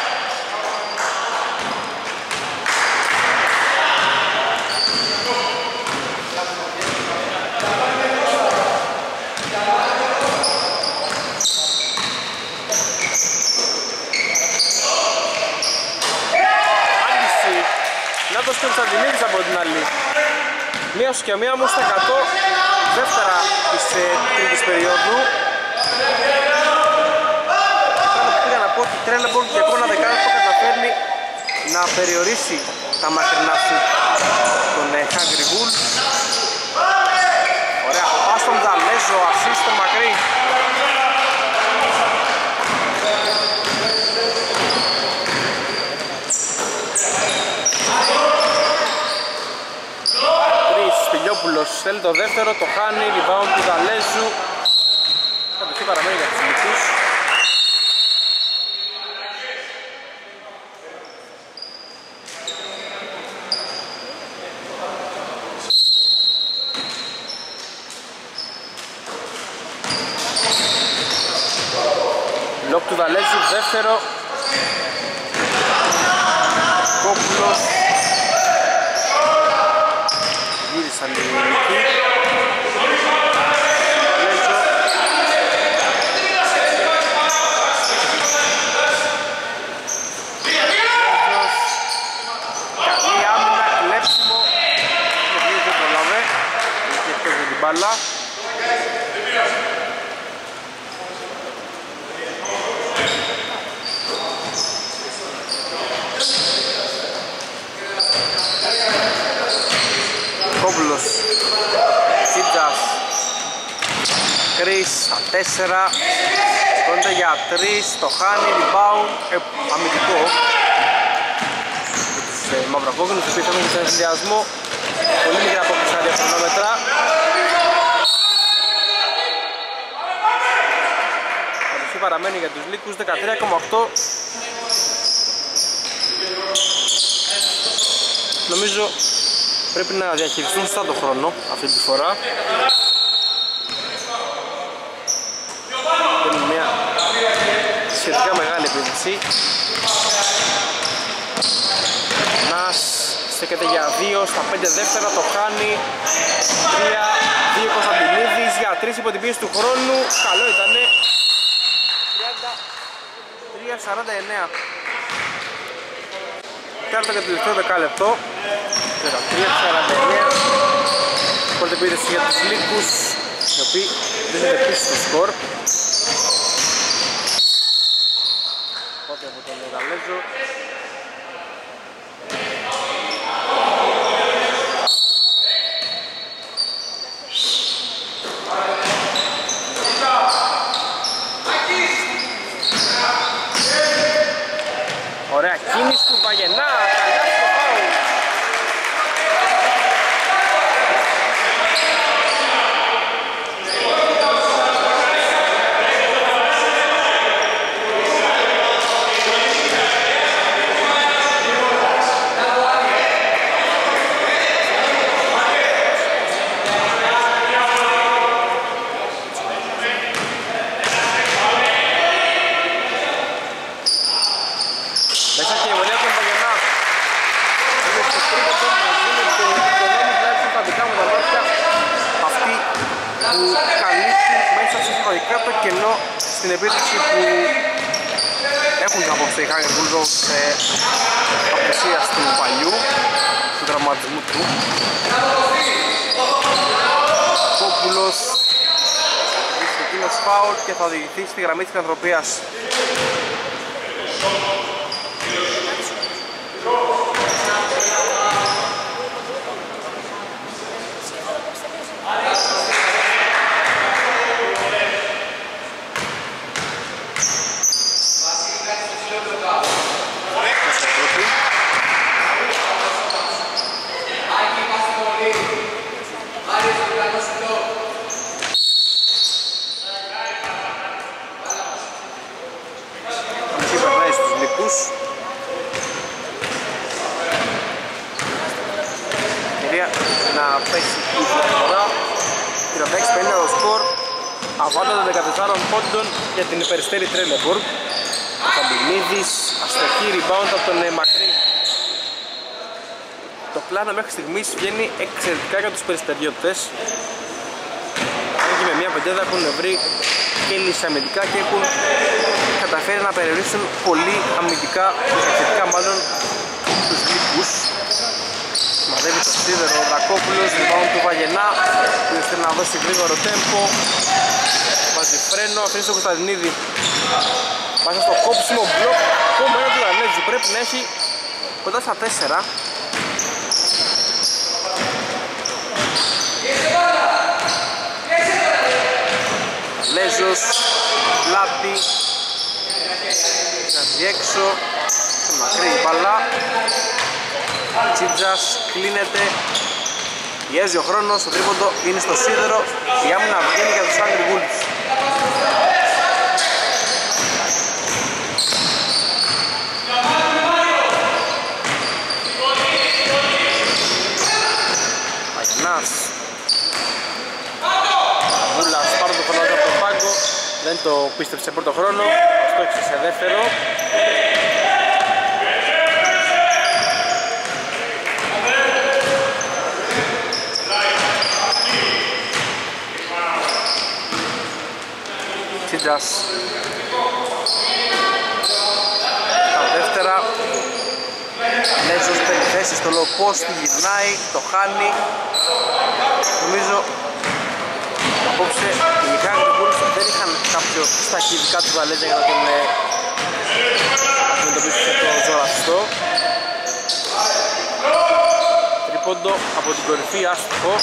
Άγγιση Νάτος Κωνσταντινίδης από την άλλη. Μία σου και μία μου στα εκατό. Δεύτερα της ε, τρίτης περίοδου. Ότι τρέλα μπορεί και ακόμα δεκάδες που καταφέρνει να περιορίσει τα μακρινά σου τον Hungry Wolves. Ωραία, πας στον Δαλέζο, ασίστ στο μακρύ. Τρεις, Σπηλιόπουλος θέλει το δεύτερο, το χάνει, rebound του Δαλέζου. Κατοχή παραμένει για τους Λυκούς. Λόκ του Δαλέζου, δεύτερο. Κόπουλος. Γύρισαν οι Λυκοί. Λέζο. Καλή άμυνα, κλέψιμο. Δεν προλάβε. Είχε εκτός με την μπάλα. Κόμπλος, Σίτζας, Κρίς, στα τέσσερα, σκόνεται για τρεις, το χάνει, rebound, ε, αμυντικό. Με τους ε, μαυροκόκκινους, οποίοι θέλουν σε συνδυασμό, πολύ μικρά απόκληση στα δύο χρονόμετρα. Κατοχή παραμένει για τους Λύκους, δεκατρία κόμμα οκτώ. Νομίζω πρέπει να διαχειριστούν σωστά τον χρόνο αυτή τη φορά. Είναι μια σχετικά μεγάλη επίδυση. Νας στέκεται για δύο, στα πέντε δεύτερα το χάνει. τρία, δύο Κωνσταντινίδης για τρεις υπό την πίεση του χρόνου. Καλό ήτανε. τριάντα τρία σαράντα εννέα. Τέταρτο και τελευταίο δεκάλεπτο. τρία σαράντα εννέα. Πρώτη επίδεση για τους Λύκους, οι οποίοι δίνουν πίσω στο σκορ. Πότε από τον Δαλέζο. Ωραία κίνηση του Βαγενά, καλά στο φάουλ. και η βολή από τον Παγενά. Είναι στο τρίποντο, γίνεται το νόμο τουλάχιστον τα δικά μου τα μάτια. Αυτή που καλύπτει μέσα συστηματικά το κενό στην επίθεση που έχουν απόψε οι Hanger Bulldogs σε απουσία του παλιού, του τραυματισμού του. Κόπουλος βρίσκει εκείνος φάουλ και θα οδηγηθεί στη γραμμή της Κανθρωπίας. Αβάντα δεκατεσσάρων πόντων για την Περιστέρη Τρέλεμπορκ. Ο Καμπινίδης αστοχή rebound από τον Μακρύ. Το πλάνο μέχρι στιγμής βγαίνει εξαιρετικά για τους περιστεριώτες. Αν και με μια πεντέδα έχουν βρει και λύσεις αμυντικά και έχουν καταφέρει να περιορίσουν πολύ αμυντικά, εξαιρετικά μάλλον τους γλυκούς. Μαζεύει το σίδερο ο Δακόπουλος, rebound του Βαγενά που θέλει να δώσει γρήγορο τέμπο. Βάζει φρένο, αφήνει στο Κωνσταντινίδη. Πάσα στο κόψιμο μπλοκ. Ακόμα ένα του Δανέζου, πρέπει να έχει κοντά στα τέσσερα. Λέζος, πλάτη, βγάζει έξω, σε μακρύ μπαλά. Τσίτζας κλείνεται, πιέζει ο χρόνος, το τρίποντο είναι στο σίδερο, η άμυνα βγαίνει για τους Hanger Bulldogs. Παγινάς, Βούλας πάρει το χρόνο από τον πάγκο, δεν το πίστεψε πρώτο χρόνο, το στόχισε σε δεύτερο. Τσίτζας τα δεύτερα. Λέζος παίρνει θέση στο low post, γυρνάει, το χάνει. Νομίζω απόψε οι Hanger Bulldogs δεν είχαν κάποιο στα χειδικά του Βαλέτια για να τον αντιμετωπίσουν σε το ζωραστό. Τρίποντο από την κορυφή, άστοχο.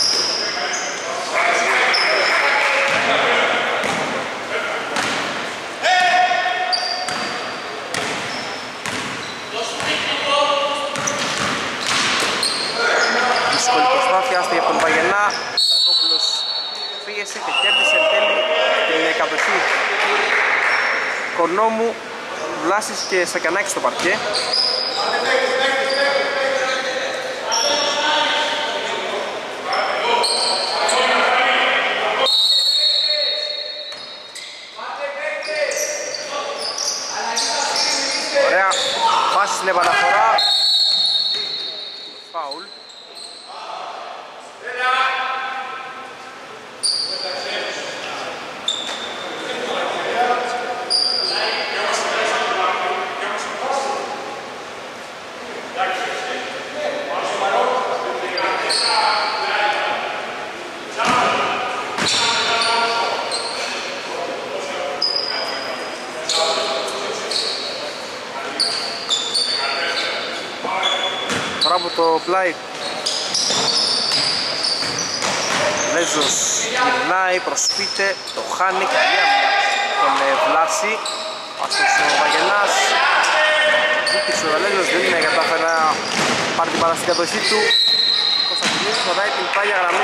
Δύσκολη προσπάθεια, άστη για τον Βαγενά. Δακόπουλος πίεσε και κέρδισε εν τέλει την κατοχή. Κονόμου, Βλάσης και Σακιανάκη στο παρκέ. Ωραία, φάση στην επαναφορά. Φάουλ. Τώρα από το πλάι Λέζος γυρνάει, προσπίτε, το χάνει, καλή άμυνα τον Βλάση. Πάσος ο Βαγενάς, δίκησε ο Λέζος, δεν κατάφερε να πάρει την παρά στην κατοχή του. Κωνσταντινής χωράει την πάγια γραμμή.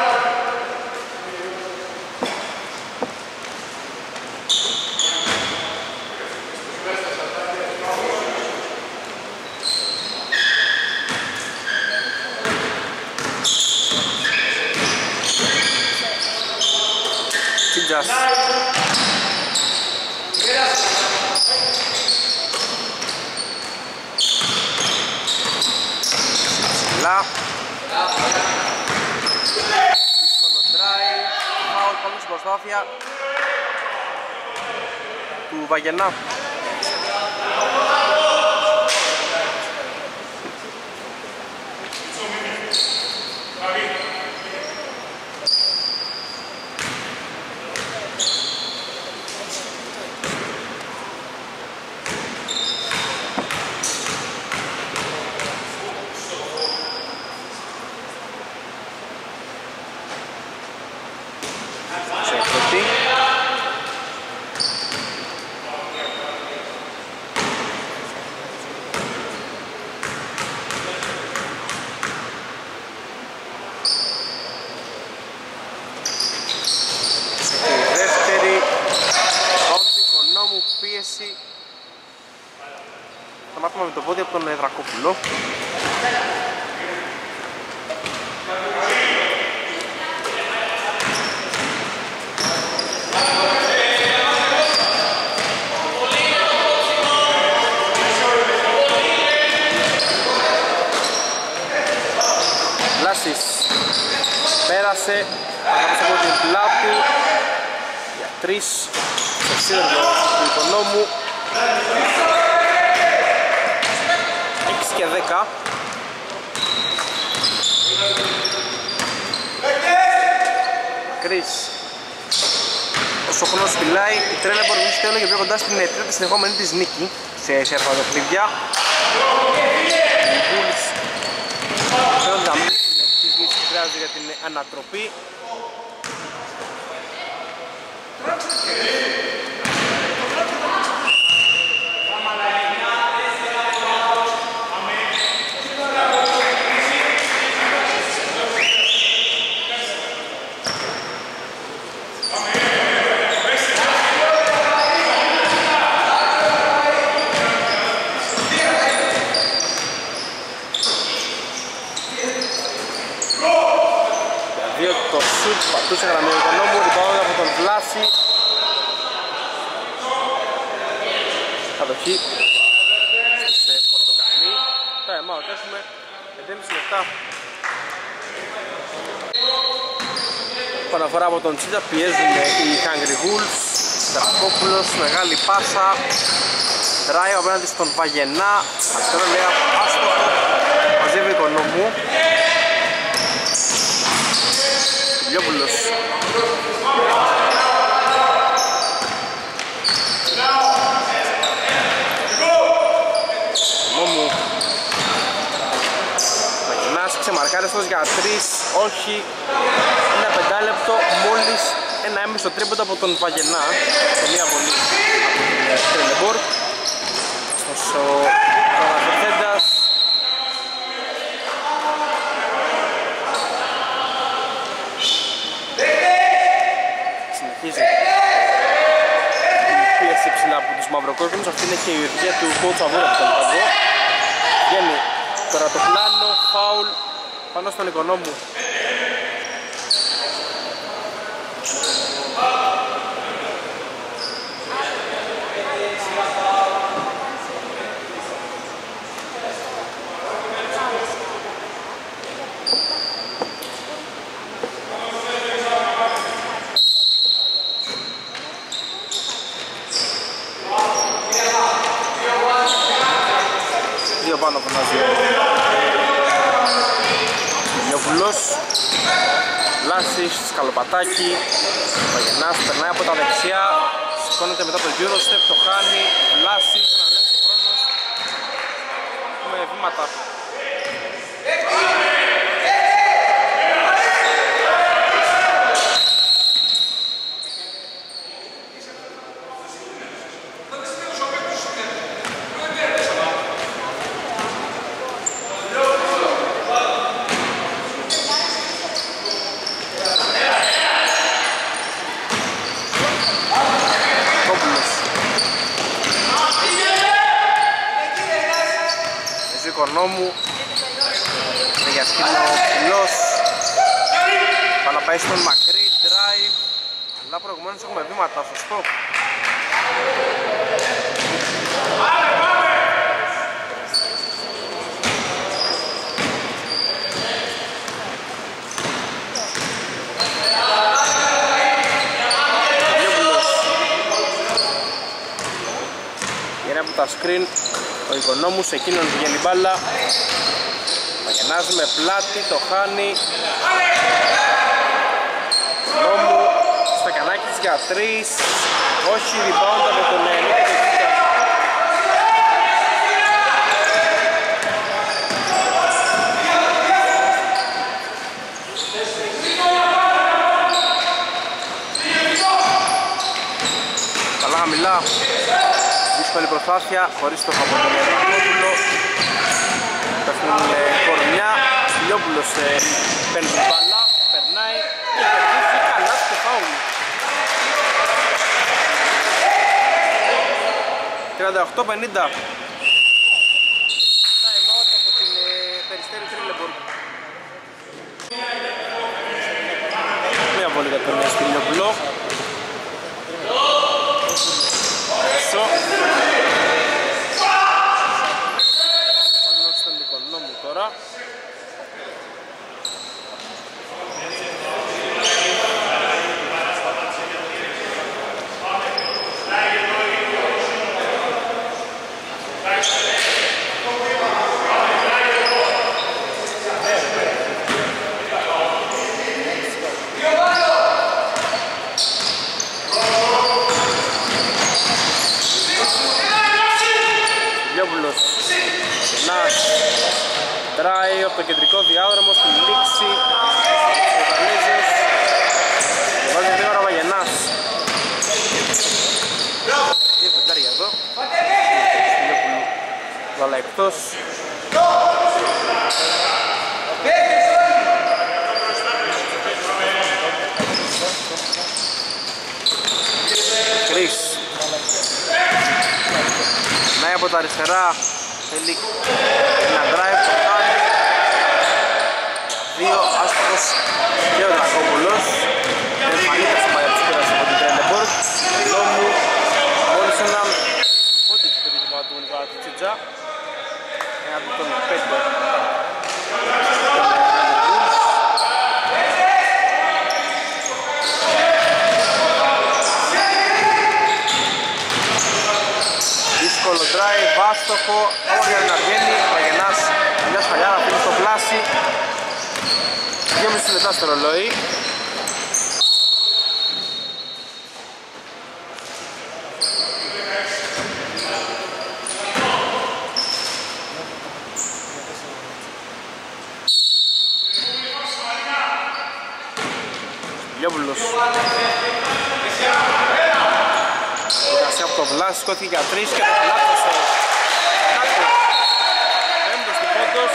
Τσίτζας. δεκαεπτά. Δύσκολο drive, foul πάνω στην προσπάθεια του Βαγενά. Θα μάθουμε με το πόδι από τον Δρακόπουλο. Λάσης πέρασε, θα από την πλάτη για τρεις, το σύνδεσμο του Οικονόμου. έξι και δέκα. Μακρύς. Όσο ο χρόνος φυλάει, η Τρέλα μπορεί να τέλος και πιο κοντά στην τρίτη συνεχόμενη της νίκη σε σέρφα παιχνίδια. Οι Bulls θέλουν να μην είναι τις λύσεις που χρειάζονται για την ανατροπή. Πατούσε γραμμή ο Οικονόμου, rebound από τον Βλάση. Κατοχή σε πορτοκαλί. Time out, έχουμε πέντε και μισό λεπτά. Παναφορά από τον Τσίτσα, πιέζουν οι Hungry Wolves. Σαρκόπουλος, μεγάλη πάσα. Drive απέναντι στον Βαγενά. Αστερό λέει άστοχο. Μαζεύει ο Οικονόμου. Λιόπουλος. Μόμου. Μακινάς ξεμαρκάριστος για τρεις, όχι. Ένα πεντάλεπτο, μόλις ένα έμεσο τρίποντο από τον Βαγενά. Σε μία βολή από την Τρέλεμπορ. Ωστόσο ο αναφερθέντας συνεχίζει την πίεση ψηλά από τους μαυροκόσμους. Αυτή είναι και η οδηγία του coach Αβούρα από τον Παγκό. Βγαίνει τώρα το πλάνο, φάουλ πάνω στον Οικονόμου. Δύο πάνω φωνάζει Λιόπουλος. Λάσης, Σκαλοπατάκι. Βαγενάς περνάει από τα δεξιά. Σηκώνεται μετά το Eurostep, το χάνει. Λάσης, αναλέγει ο χρόνος. Με βήματα. Οικονόμου για Σκυλόπουλος. Πάμε να πάει στον μακρύ drive. Αλλά προηγουμένως έχουμε βήματα, σωστό. τα screen ο Οικονόμους, εκείνον βγαίνει μπάλα. Μαγενάς με πλάτη, το χάνει. Οικονόμου, Στακανάκης για τρεις. Όχι, rebound από τον Νίκο Κεκίτα. Καλά χαμηλά. Δύσκολη προσπάθεια, χωρίς το από τον Ευαγόπουλο. Πέφτουν κορμιά. Στυλιόπουλος παίρνει την μπάλα, περνάει και κερδίζει καλά στο φάουλ. τριάντα οκτώ πενήντα. Time out από την Περιστέρη Τρίλεμπορκ. Μια βόλη για τον Στυλιόπουλο. Πάνω στον Οικονόμου τώρα. Τράει από το κεντρικό διάδρομο στη λήξη. Ο Βαλέζος βάζει γρήγορα ο Βαγενάς. Δύο πεντάρια εδώ. Βάλα εκτός. Κρίς. Ναι, από τα αριστερά. Θέλει ένα drive, το κάνει. Δύο άστοχος και ο Δρακόπουλος. Εμφανίτα στο παλιά της πέρας από την Τρέλεμπορκ. Λόμου, μόλις έναν πόντι έχει πετύχει πάνω του Νικόλα του Τσίτζα. Ένα από τον πέντε. Δύσκολο drive, άστοχο, όρια να βγαίνει, Παγενάς μια σφαλιάρα αφήνει στο πλάσι. δυόμισι λεπτά στο ρολόι. Λιόπουλος. Εργασία από το Βλάση, σκόθηκε για τρεις και το λάθος. Πέμπτος του πόντος.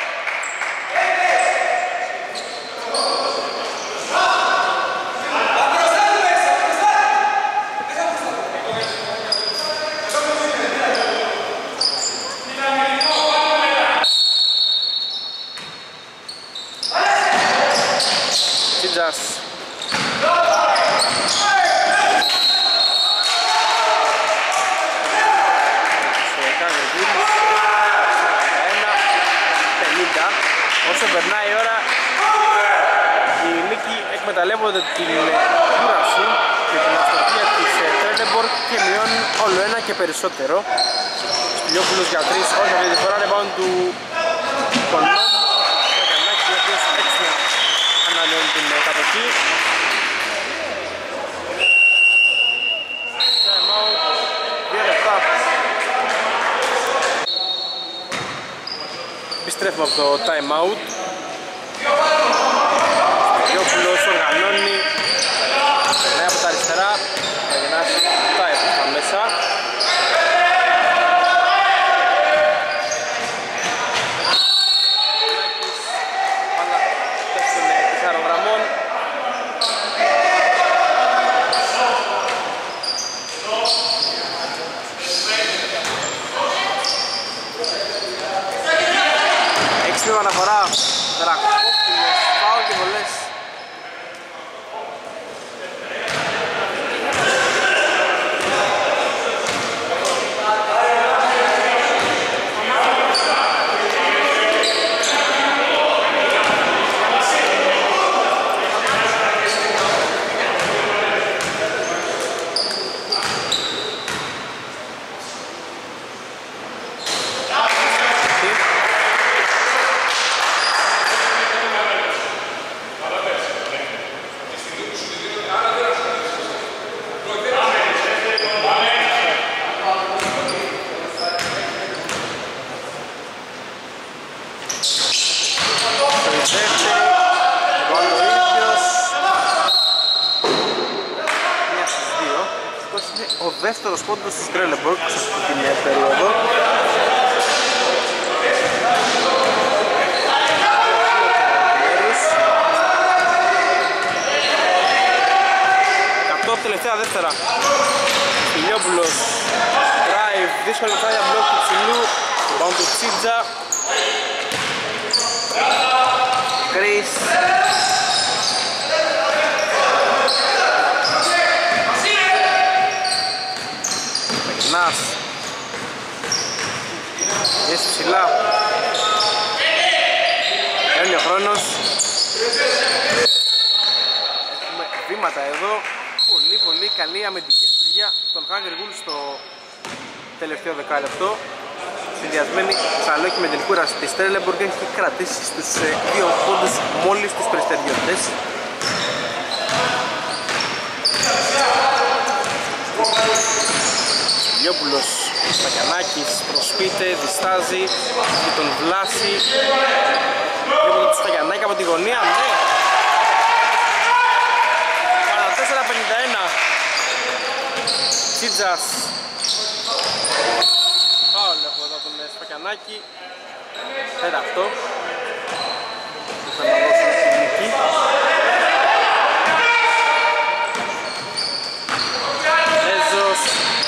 Τσίτζας. Όσο περνάει η ώρα, οι Νίκοι εκμεταλλεύονται την κούραση και την αστοχία της Τρέλεμπορκ και μειώνουν όλο ένα και περισσότερο. Στυλιόπουλος για τρεις, όχι αυτή τη φορά, ρebound του Οικονόμου. Στακανάκης για οποίος έξυπνα ανανεώνει την κατοχή. Time out, δύο λεπτά. Επιστρέφουμε από το time out. Στυλιόπουλος οργανώνει. Περνάει από τα αριστερά. Θα γεννάσει τα έπρεπτα μέσα. Πάλα πέφτουν της αερογραμμών. Έξυπνη αναφορά, Δρακόπουλος, φάουλ και βολές. δεύτερος πόντος της Τρέλεμπορκ σε αυτή την περίοδο. εκατό τελευταία δεύτερα. Ηλιόπουλος, drive, δύσκολη φάγια μπλοκ του ψηλού, πάνω του Τσίτζα. Κρίς. Περνάς. Είσαι ψηλά. Παίρνει ο χρόνος. Έχουμε βήματα εδώ. Πολύ πολύ καλή αμυντική λειτουργία των Hungry Wolves στο τελευταίο δεκάλεπτο. Συνδυασμένη Θεσσαλονίκη με την κούραση της Τρέλεμπορκ έχει κρατήσει στους δύο πόντους μόλις τους περιστεριώτες. Λιόπουλος, Σταγιαννάκης, προσπίτε, διστάζει και τον βλάσει. Λιόπουλος του Σταγιαννάκη από τη γωνία, ναι! παρά τέσσερα πενήντα ένα. Τσίτζας. Φάουλ έχω εδώ τον Σταγιαννάκη. Πέρα αυτό. Θα να δώσω την νίκη. Έζος.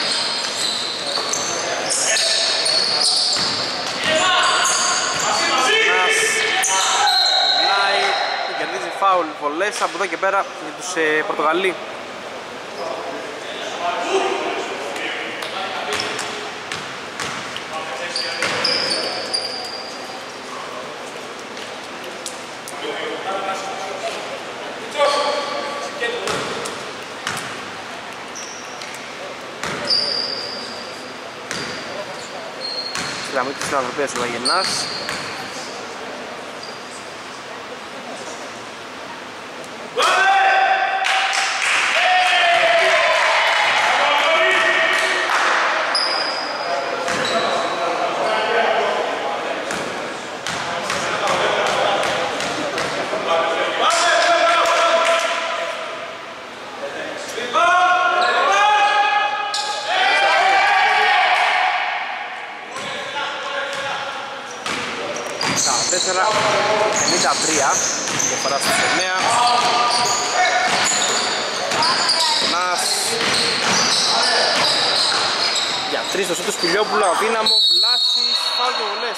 Φάουλ βολές από εδώ και πέρα για τους ε, Πορτογαλί. Στη γραμμή της Φιλανθρωπίας ο Βαγενάς. ενενήντα τρία διαφορά στο εννέα. Νας για τρεις το σούτ του Σπηλιόπουλου, αδύναμο, Βλάσης, φάουλ και βολές.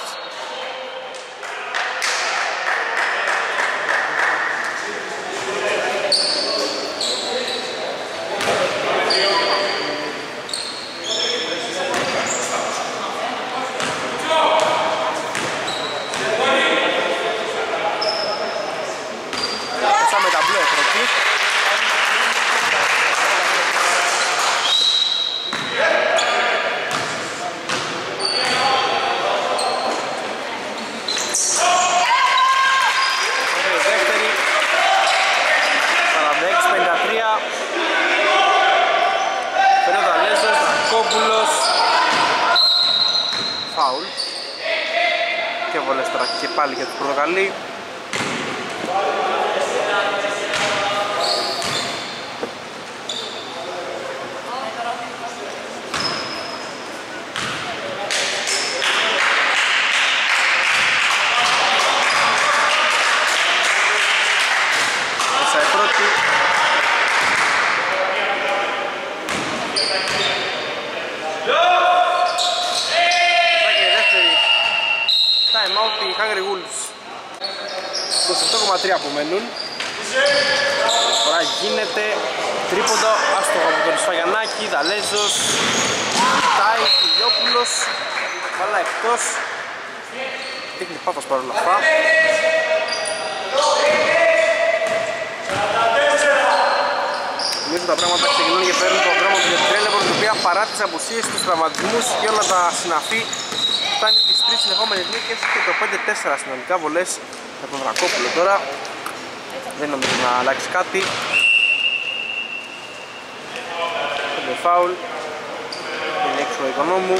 Φάουλ και βολές τώρα και πάλι για τους Πορτογαλί. Μέσα η πρώτη. Time out οι Hungry Wolves. είκοσι οκτώ κόμμα τρία απομένουν. Τώρα γίνεται τρίποντο άστοχο από τον Σφαγιαννάκη, Δαλέζος, Τάι, Φιλιόπουλος, βάλα εκτός. Δείχνει πάθος παρόλα αυτά. Νομίζω τα πράγματα ξεκινούν και παίρνουν τον δρόμο του για την Τρέλεμπορκ, η οποία παρά τις απουσίες, τους τραυματισμούς και όλα τα συναφή φτάνει τις τρεις συνεχόμενες νίκες και το πέντε τέσσερα συνολικά βολές για τον Δρακόπουλο τώρα. Δεν νομίζω να αλλάξει κάτι. πέντε φάουλ. Είναι έξω ο Οικονόμου.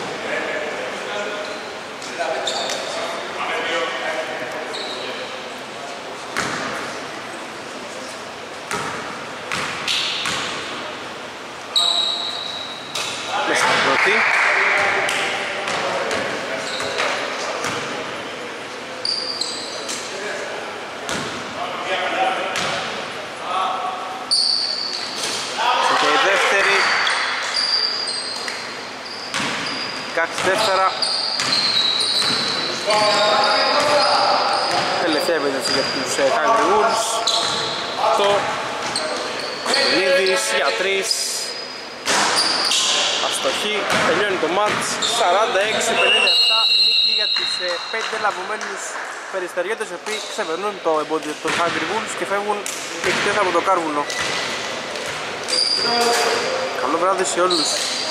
Τελευταία επίδευση για τους ε, Hungry Wolves. Το Λίδης για τρεις. Αστοχή, τελειώνει το μάτς. Σαράντα έξι πενήντα επτά, νίκη για τους ε, πέντε λαβωμένους περιστεριώτες, οι οποίοι ξεπερνούν το εμπόδιο των Hungry Wolves και φεύγουν νικητές από το Κάρβουνο. Καλό βράδυ σε όλους.